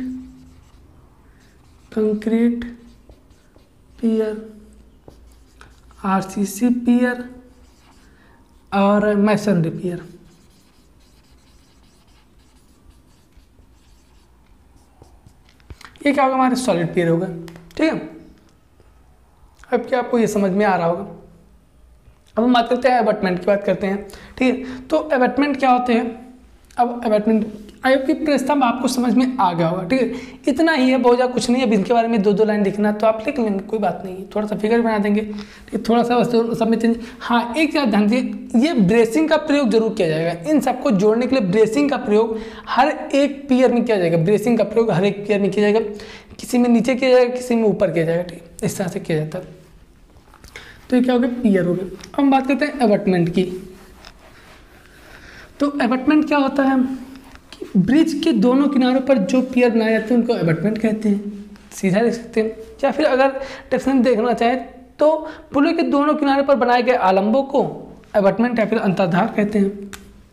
pier, RCC pier और मैसनरी पियर। ये क्या होगा, हमारे सॉलिड पियर होगा। ठीक है, अब क्या आपको ये समझ में आ रहा होगा। अब हम बात करते हैं एबटमेंट की बात करते हैं। ठीक है, तो एबटमेंट क्या होते हैं। अब एबटमेंट आयोग की प्रस्ताव आपको समझ में आ गया होगा। ठीक है, इतना ही है, बहुत ज़्यादा कुछ नहीं है। अब इनके बारे में दो दो लाइन लिखना तो आप लिख लेंगे, कोई बात नहीं है, थोड़ा सा फिगर बना देंगे। ठीक है, थोड़ा सा सब में चेंज। हाँ, एक चीज़ ध्यान दीजिए, ये ब्रेसिंग का प्रयोग जरूर किया जाएगा। इन सबको जोड़ने के लिए ब्रेसिंग का प्रयोग हर एक पियर में किया जाएगा। ब्रेसिंग का प्रयोग हर एक पियर में किया जाएगा, किसी में नीचे किया जाएगा, किसी में ऊपर किया जाएगा। ठीक, इस तरह से किया जाता है। तो ये क्या हो गया, पियर हो गया। अब हम बात करते हैं एबटमेंट की। तो एबटमेंट क्या होता है कि ब्रिज के दोनों किनारों पर जो पियर बनाए जाते हैं उनको एबटमेंट कहते हैं, सीधा लिख सकते हैं। या फिर अगर डेफिनेशन देखना चाहे तो पुलों के दोनों किनारे पर बनाए गए आलंबों को एबटमेंट या फिर अंतर्धार कहते हैं।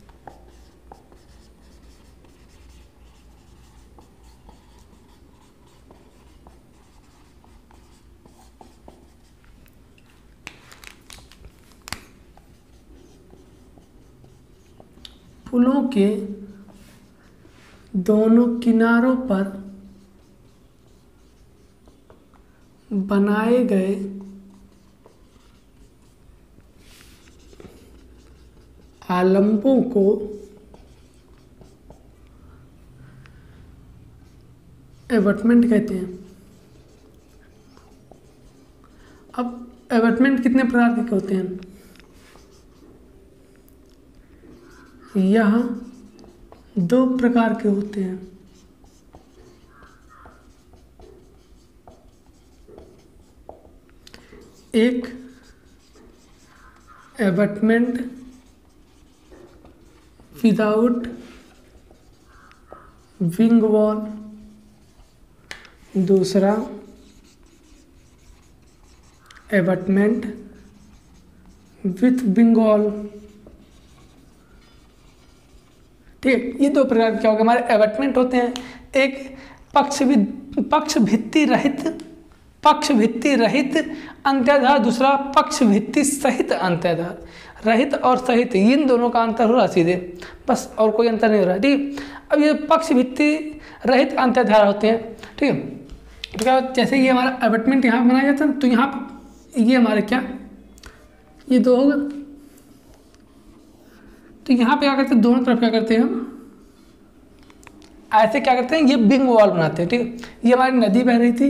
पुलों के दोनों किनारों पर बनाए गए आलंबों को एबटमेंट कहते हैं। अब एबटमेंट कितने प्रकार के होते हैं, यह दो प्रकार के होते हैं। एक एबटमेंट विदाउट विंग वॉल, दूसरा एबटमेंट विथ विंग वॉल। ठीक है, ये दो प्रकार क्या होगा, हमारे एबटमेंट होते हैं। एक पक्ष भित्ति रहित अंत्याधार, दूसरा पक्ष भित्ति सहित अंत्याधार। रहित और सहित इन दोनों का अंतर हो रहा सीधे, बस, और कोई अंतर नहीं हो रहा। ठीक, अब ये पक्ष भित्ति रहित अंत्याधार होते हैं। ठीक है, तो क्या जैसे ये हमारा एबटमेंट यहाँ बनाया जाता है, तो यहाँ ये हमारे क्या, ये दो होगा। तो यहाँ पे क्या करते हैं, दोनों तरफ क्या करते हैं हम ऐसे क्या करते हैं, ये बिंग वॉल बनाते हैं। ठीक, ये हमारी नदी बह रही थी,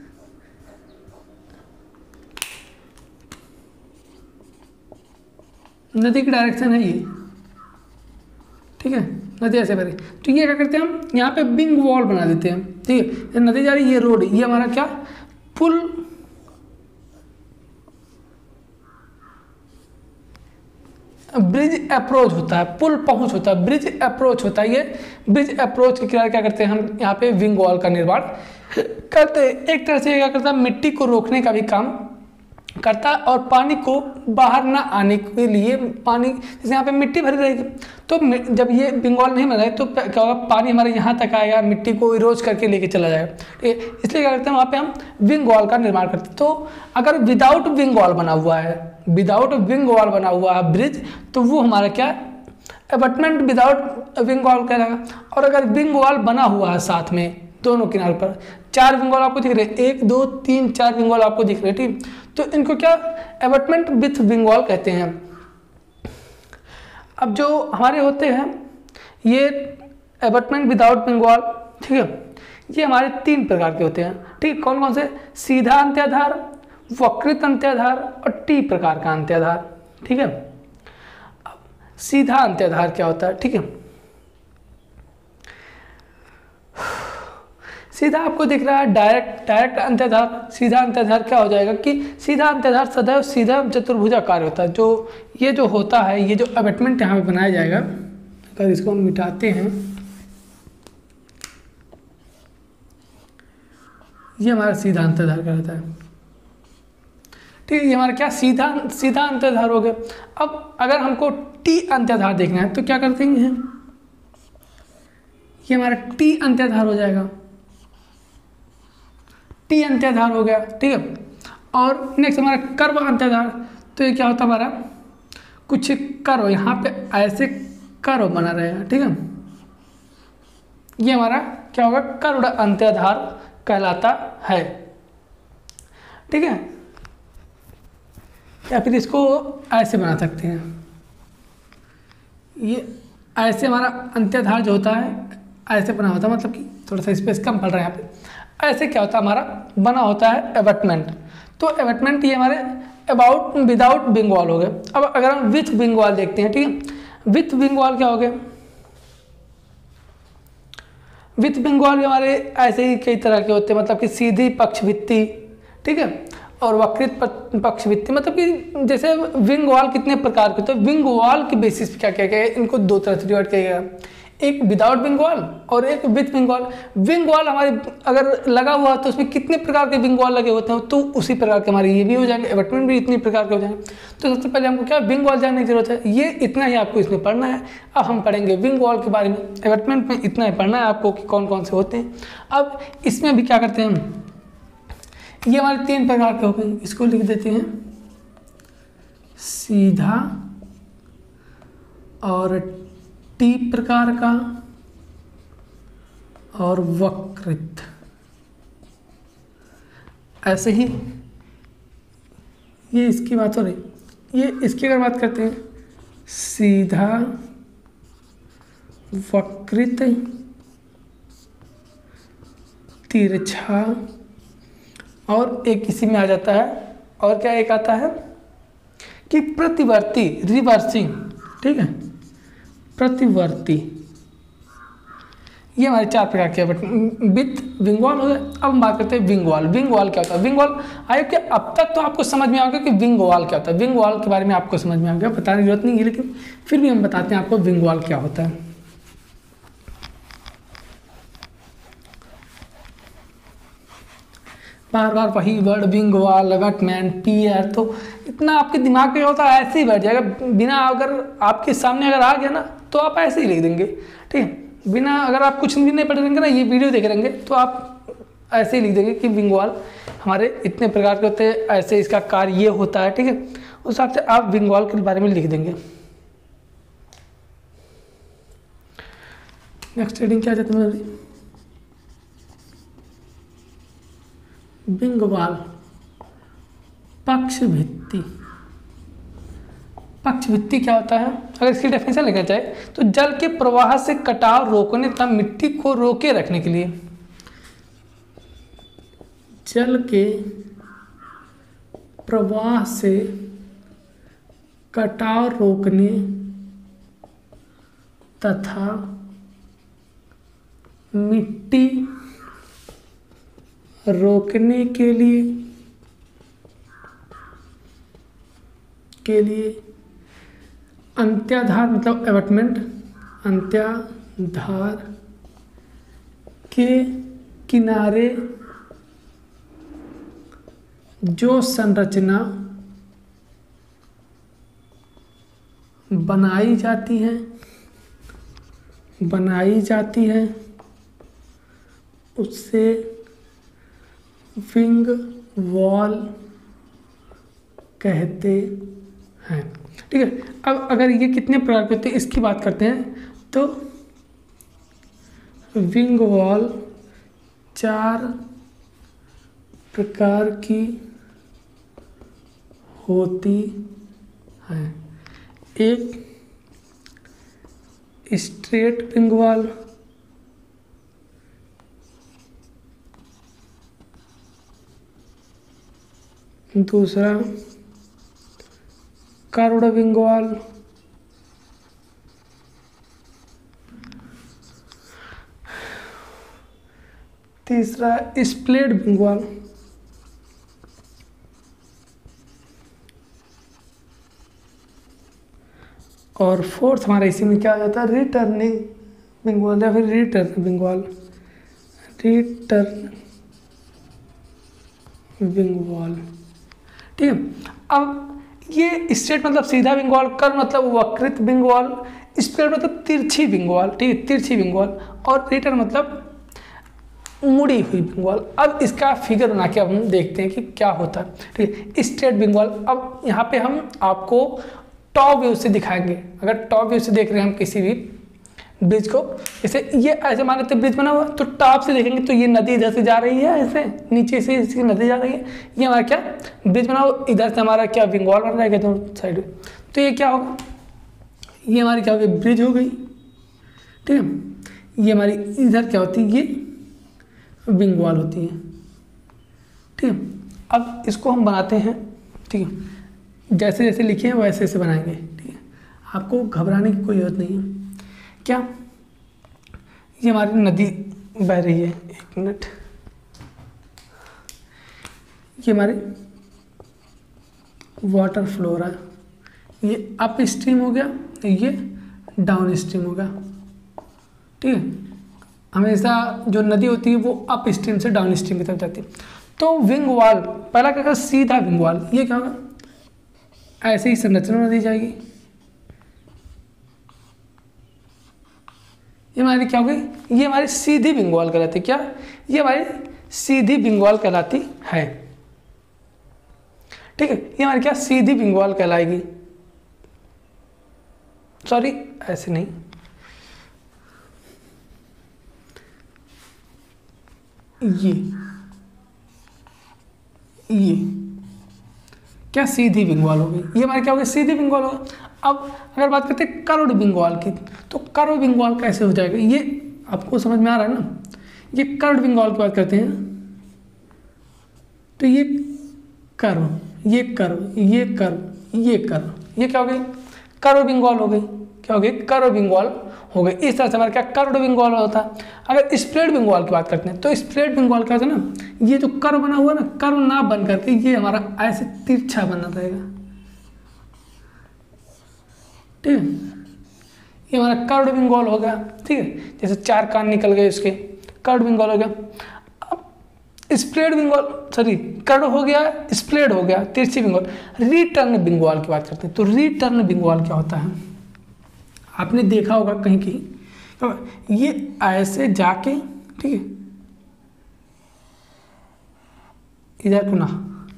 नदी की डायरेक्शन है ये। ठीक है, नदी ऐसे बह रही, तो ये क्या करते हैं हम यहाँ पे बिंग वॉल बना देते हैं। ठीक है, नदी जा रही है, ये रोड, ये हमारा क्या पुल ब्रिज अप्रोच होता है, पुल पहुंच होता है, ब्रिज अप्रोच होता है। ये ब्रिज अप्रोच के किनारे क्या करते हैं हम यहाँ पे विंग वॉल का निर्माण करते हैं। एक तरह से क्या करता है, मिट्टी को रोकने का भी काम करता है और पानी को बाहर ना आने के लिए, पानी जैसे यहाँ पे मिट्टी भरी रहेगी तो जब ये विंग वॉल नहीं बनाए तो क्या होगा, पानी हमारे यहाँ तक आएगा, मिट्टी को इरोज करके लेके चला जाएगा। ठीक है, इसलिए क्या करते हैं वहाँ पे हम विंग वॉल का निर्माण करते हैं। तो अगर विदाउट विंग वॉल बना हुआ है, विदाउट विंग वॉल बना हुआ है ब्रिज, तो वो हमारा क्या, अबटमेंट विदाउट विंग वॉल कहलाएगा। और अगर विंग वॉल बना हुआ है साथ में दोनों किनारे पर, 4 विंग वॉल आपको दिख रहे हैं, 1 2 3 4 विंग वॉल आपको दिख रहे हैं, ठीक, तो इनको क्या अबटमेंट विथ विंग वॉल कहते हैं। अब जो हमारे होते हैं ये अबटमेंट विदाउट विंग वॉल, ठीक है, ये हमारे 3 प्रकार के होते हैं। ठीक, कौन कौन से, सीधा अंत्याधार, वक्रित अंत्याधार और टी प्रकार का अंत्याधार। ठीक है, अब सीधा अंत्याधार क्या होता है, ठीक है, सीधा आपको दिख रहा है डायरेक्ट अंत्याधार। सीधा अंत्याधार क्या हो जाएगा कि सीधा अंत्याधार सदैव सीधा चतुर्भुजाकार होता है। जो ये जो होता है, ये जो अबटमेंट यहाँ पे बनाया जाएगा, अगर इसको हम मिटाते हैं, ये हमारा सीधा अंत्याधार कहलाता है। ठीक है, ये हमारा क्या सीधा अंत्याधार हो गया। अब अगर हमको टी अंत्याधार देखना है तो क्या करते हैं, ये हमारा टी अंत्याधार हो जाएगा, टी अंत्याधार हो गया। ठीक है, और नेक्स्ट हमारा कर्व अंत्याधार, तो ये क्या होता है हमारा, कुछ कर्व यहाँ पे ऐसे कर्व बना रहेगा। ठीक है, ये हमारा क्या होगा, कर्व अंत्याधार कहलाता है। ठीक है, या फिर इसको ऐसे बना सकते हैं, ये ऐसे हमारा अंत्याधार जो होता है ऐसे बना होता है, मतलब कि थोड़ा सा स्पेस कम पड़ रहा है यहाँ पे। ऐसे क्या होता है, हमारा बना होता है एबटमेंट। तो एबटमेंट ये हमारे अबाउट विदाउट विंग वॉल हो गए। अब अगर हम विथ विंग वॉल देखते हैं, ठीक है, विथ विंग वॉल क्या हो गया, विथ विंग वॉल हमारे ऐसे ही कई तरह के होते हैं, मतलब कि सीधी पक्षभित्ति, ठीक है, और वक्रित पक्षभित्ति, मतलब कि जैसे विंग वॉल कितने प्रकार के होते हैं, विंग वॉल के बेसिस पे क्या किया गया है, इनको 2 तरह से डिवाइड किया गया, एक विदाउट विंग वॉल और एक with wing wall. Wing wall हमारे अगर लगा हुआ तो उसमें कितने प्रकार के विंग वॉल लगे होते हैं, तो उसी प्रकार के हमारे ये भी हो जाएंगे, एबटमेंट भी इतनी प्रकार के हो जाएंगे। तो सबसे पहले हमको क्या विंग वॉल जानने की जरूरत है, ये इतना ही आपको इसमें पढ़ना है। अब हम पढ़ेंगे विंग वॉल के बारे में, एबटमेंट में इतना ही पढ़ना है आपको कि कौन कौन से होते हैं। अब इसमें भी क्या करते हैं हम, ये हमारे 3 प्रकार के हो गए, इसको लिख देते हैं, सीधा और टी प्रकार का और वक्रित। ऐसे ही ये इसकी बात हो रही, ये इसकी अगर बात करते हैं, सीधा, वक्रित, तिरछा, और एक इसी में आ जाता है, और क्या एक आता है कि प्रतिवर्ती, रिवर्सिंग। ठीक है, प्रतिवर्ती, ये हमारे 4 प्रकार के विथ विंग वॉल हो गए। अब हम बात करते हैं विंग वॉल। विंग वॉल क्या होता है, विंग वॉल आयो कि अब तक तो आपको समझ में आ गया कि विंग वॉल क्या होता है, विंग वॉल के बारे में आपको समझ में आ गया, बताने की जरूरत नहीं है, लेकिन फिर भी हम बताते हैं आपको विंग वॉल क्या होता है। बार बार वही word wing wall, abutment, pier, तो इतना आपके दिमाग में होता है, ऐसे ही बैठ जाएगा, बिना अगर आपके सामने अगर आ गया ना तो आप ऐसे ही लिख देंगे। ठीक है, बिना अगर आप कुछ भी नहीं पढ़ देंगे ना, ये वीडियो देख रहेंगे तो आप ऐसे ही लिख देंगे कि विंग वॉल हमारे इतने प्रकार के होते हैं, ऐसे इसका कार्य ये होता है। ठीक है, उस हिसाब से आप विंग वॉल के बारे में लिख देंगे। नेक्स्ट हेडिंग क्या जाता है, विंग वॉल, पक्षभित्ति। पक्षभित्ति क्या होता है, अगर इसकी डेफिनेशन लिखना चाहे तो जल के प्रवाह से कटाव रोकने तथा मिट्टी को रोके रखने के लिए, जल के प्रवाह से कटाव रोकने तथा मिट्टी रोकने के लिए अंत्याधार मतलब एबटमेंट, अंत्याधार के किनारे जो संरचना बनाई जाती है उससे विंग वॉल कहते हैं। ठीक है, अब अगर ये कितने प्रकार के होते हैं इसकी बात करते हैं तो विंग वॉल 4 प्रकार की होती है। एक स्ट्रेट विंग वॉल, दूसरा कर्व्ड विंग वॉल, तीसरा स्प्लिट विंग वॉल, और फोर्थ हमारा इसी में क्या आ जाता है, रिटर्निंग विंग वॉल या फिर return wing wall, return wing wall. ठीक है, अब ये स्ट्रेट मतलब सीधा विंग वॉल, कर्व मतलब वक्रित विंग वॉल, स्प्लिट मतलब तिरछी विंग वॉल, ठीक है, तिरछी विंग वॉल, और रिटर्न मतलब मुड़ी हुई विंग वॉल। अब इसका फिगर बना के अब हम देखते हैं कि क्या होता है। ठीक है, स्ट्रेट विंग वॉल, अब यहाँ पे हम आपको टॉप व्यू से दिखाएंगे। अगर टॉप व्यू से देख रहे हैं हम किसी भी ब्रिज को, जैसे ये ऐसे मान लेते ब्रिज बना हुआ, तो टॉप से देखेंगे तो ये नदी इधर से जा रही है, ऐसे नीचे से इसकी नदी जा रही है, ये हमारा क्या ब्रिज बना हुआ, इधर से हमारा क्या विंग वॉल बन रहा है दोनों साइड में। तो ये क्या होगा, ये हमारी क्या हो गई, ब्रिज हो गई। ठीक है, ये हमारी इधर क्या होती है, ये विंग वॉल होती है। ठीक है, अब इसको हम बनाते हैं। ठीक है, जैसे जैसे लिखे हैं वैसे वैसे बनाएंगे। ठीक है, आपको घबराने की कोई जरूरत नहीं है। क्या, ये हमारी नदी बह रही है, एक मिनट, ये हमारे वाटर फ्लो रहा है, ये अप स्ट्रीम हो गया, ये डाउन स्ट्रीम हो गया। ठीक है, हमेशा जो नदी होती है वो अप स्ट्रीम से डाउन स्ट्रीम की तरफ जाती है। तो विंग वॉल पहला क्या, सीधा विंग वॉल, ये क्या होगा, ऐसे ही संरचना बना दी जाएगी। ये हमारी क्या हो गई, ये हमारी सीधी विंग वॉल कहलाती है। क्या, ये हमारी सीधी विंग वॉल कहलाती है। ठीक है, ये हमारी क्या सीधी विंग वॉल कहलाएगी। सॉरी, ऐसे नहीं, ये क्या सीधी विंग वॉल हो गई, ये हमारी क्या हो गई, सीधी विंग वॉल होगा। अब अगर बात करते हैं कर्व्ड विंग वॉल की, तो कर्व विंग वॉल कैसे हो जाएगा, ये आपको समझ में आ रहा है ना। ये कर्व्ड विंग वॉल की बात करते हैं, तो ये कर्व, ये कर्व, ये कर्व, ये कर्व, ये क्या हो गई, कर्व विंग वॉल हो गई। क्या हो गई, कर्व विंग वॉल हो गई। इस तरह से हमारा क्या कर्व्ड विंग वॉल होता है। अगर स्प्लिट विंग वॉल की बात करते हैं, तो स्प्लिट विंग वॉल क्या होता है ना, ये जो कर्व बना हुआ ना, कर्व ना बन करके ये हमारा ऐसे तिरछा बनना रहेगा। ठीक है, ये हमारा कर्व्ड विंग वॉल हो गया। ठीक है, जैसे 4 कान निकल गए इसके, कर्व्ड विंग वॉल हो गया। अब split wing wall, sorry, curve हो गया, स्प्लिट हो गया, तिरछी wing wall. Return wing wall की बात करते हैं, तो रिटर्न विंग वॉल क्या होता है, आपने देखा होगा कहीं कहीं, तो ये ऐसे जाके, ठीक है, इधर पुनः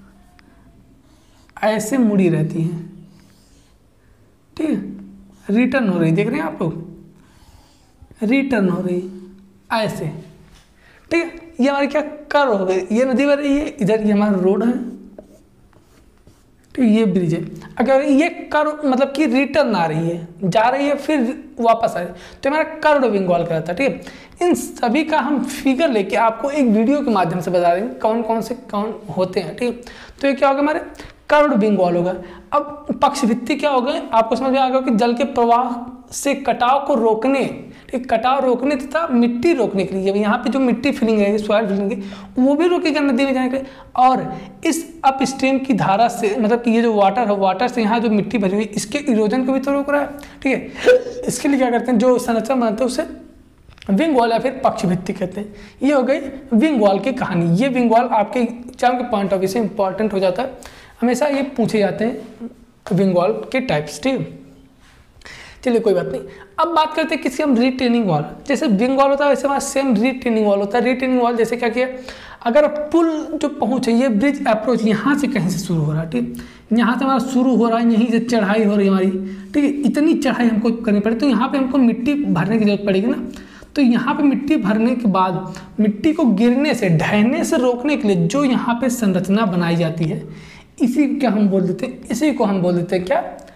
ऐसे मुड़ी रहती है। ठीक है, रिटर्न हो रही, देख रहे हैं आप लोग, रिटर्न हो रही ऐसे। ठीक है, ये हमारी क्या कर्व हो गई, ये नदी बह रही है, इधर ये हमारा रोड है, ठीक, ये ब्रिज है। अगर ये कर्व मतलब कि रिटर्न आ रही है, जा रही है फिर वापस आ रही है, तो हमारा कर्व्ड विंग वॉल कहलाता है। ठीक है, इन सभी का हम फिगर लेके आपको एक वीडियो के माध्यम से बता देंगे कौन कौन से कौन होते हैं। ठीक है, तो ये क्या होगा, हमारे कर्व्ड विंग वॉल होगा। अब पक्षभित्ति क्या होगा, आपको समझ में आ गया कि जल के प्रवाह से कटाव को रोकने, ठीक, कटाव रोकने तथा मिट्टी रोकने के लिए, यहाँ पे जो मिट्टी फिलिंग रहेगी, सॉइल फिलिंग है, वो भी रोकेगा नदी में जाने के लिए। और इस अप स्ट्रीम की धारा से, मतलब कि ये जो वाटर है, वाटर से यहाँ जो मिट्टी भरी हुई, इसके इरोजन को भी तो रोक रहा है। ठीक है, इसके लिए क्या करते हैं, जो संरचना बनाते हैं उसे विंग वॉल या फिर पक्ष भित्ति कहते हैं। ये हो गई विंग वॉल की कहानी। ये विंग वॉल आपके एग्जाम के पॉइंट ऑफ व्यू से इंपॉर्टेंट हो जाता है, हमेशा ये पूछे जाते हैं विंग वॉल के टाइप्स। ठीक है, चलिए कोई बात नहीं। अब बात करते हैं किसी हम रिटेनिंग वॉल। जैसे विंग वॉल होता है वैसे हमारा सेम रिटेनिंग वॉल होता है। रिटेनिंग वॉल जैसे क्या किया, अगर पुल जो पहुँच है, ये ब्रिज अप्रोच यहाँ से कहीं से शुरू हो रहा है, ठीक, यहाँ से हमारा शुरू हो रहा है, यहीं से चढ़ाई हो रही है हमारी, ठीक है, इतनी चढ़ाई हमको करनी पड़ेगी, तो यहाँ पे हमको मिट्टी भरने की जरूरत पड़ेगी ना। तो यहाँ पे मिट्टी भरने के बाद मिट्टी को गिरने से, ढहने से रोकने के लिए जो यहाँ पे संरचना बनाई जाती है, इसी क्या हम बोल देते हैं, इसी को हम बोल देते हैं क्या,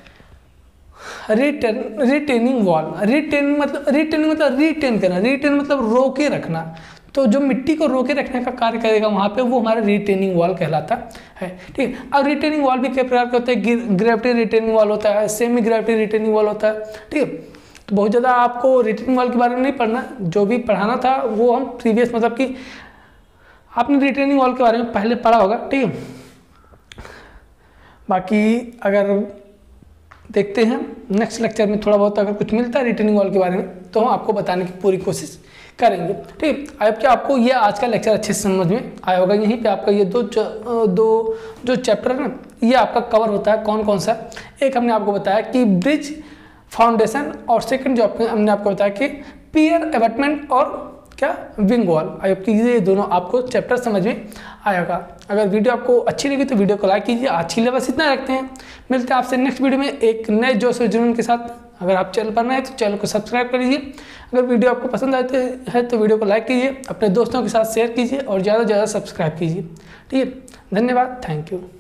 रिटेनिंग वॉल। रिटेनिंग मतलब रिटेन करना, रिटेन मतलब रोके रखना। तो जो मिट्टी को रोके रखने का कार्य करेगा वहाँ पे, वो हमारा रिटेनिंग वॉल कहलाता है। ठीक है, अब रिटेनिंग वॉल भी कई प्रकार के होते हैं। ग्रेविटी रिटेनिंग वॉल होता है, सेमी ग्रेविटी रिटेनिंग वॉल होता है। ठीक है, तो बहुत ज़्यादा आपको रिटेनिंग वॉल के बारे में नहीं पढ़ना, जो भी पढ़ाना था वो हम प्रीवियस, मतलब कि आपने रिटेनिंग वॉल के बारे में पहले पढ़ा होगा। ठीक है, बाकी अगर देखते हैं नेक्स्ट लेक्चर में थोड़ा बहुत अगर कुछ मिलता है रिटेनिंग वॉल के बारे में तो हम आपको बताने की पूरी कोशिश करेंगे। ठीक है, अब क्या आपको ये आज का लेक्चर अच्छे से समझ में आया होगा। यहीं पे आपका ये दो जो चैप्टर है ना, ये आपका कवर होता है। कौन कौन सा, एक हमने आपको बताया कि ब्रिज फाउंडेशन, और सेकंड जो हमने आपको बताया कि पियर एबटमेंट और क्या, विंग वॉल। आई होप कि ये दोनों आपको चैप्टर समझ में आया होगा। अगर वीडियो आपको अच्छी लगी तो वीडियो को लाइक कीजिए। आज के लिए बस इतना रखते हैं, मिलते हैं आपसे नेक्स्ट वीडियो में एक नए जोश और जुनून के साथ। अगर आप चैनल पर नए हैं तो चैनल को सब्सक्राइब कर लीजिए। अगर वीडियो आपको पसंद आते है तो वीडियो को लाइक कीजिए, अपने दोस्तों के साथ शेयर कीजिए और ज़्यादा से ज़्यादा सब्सक्राइब कीजिए। ठीक है, धन्यवाद, थैंक यू।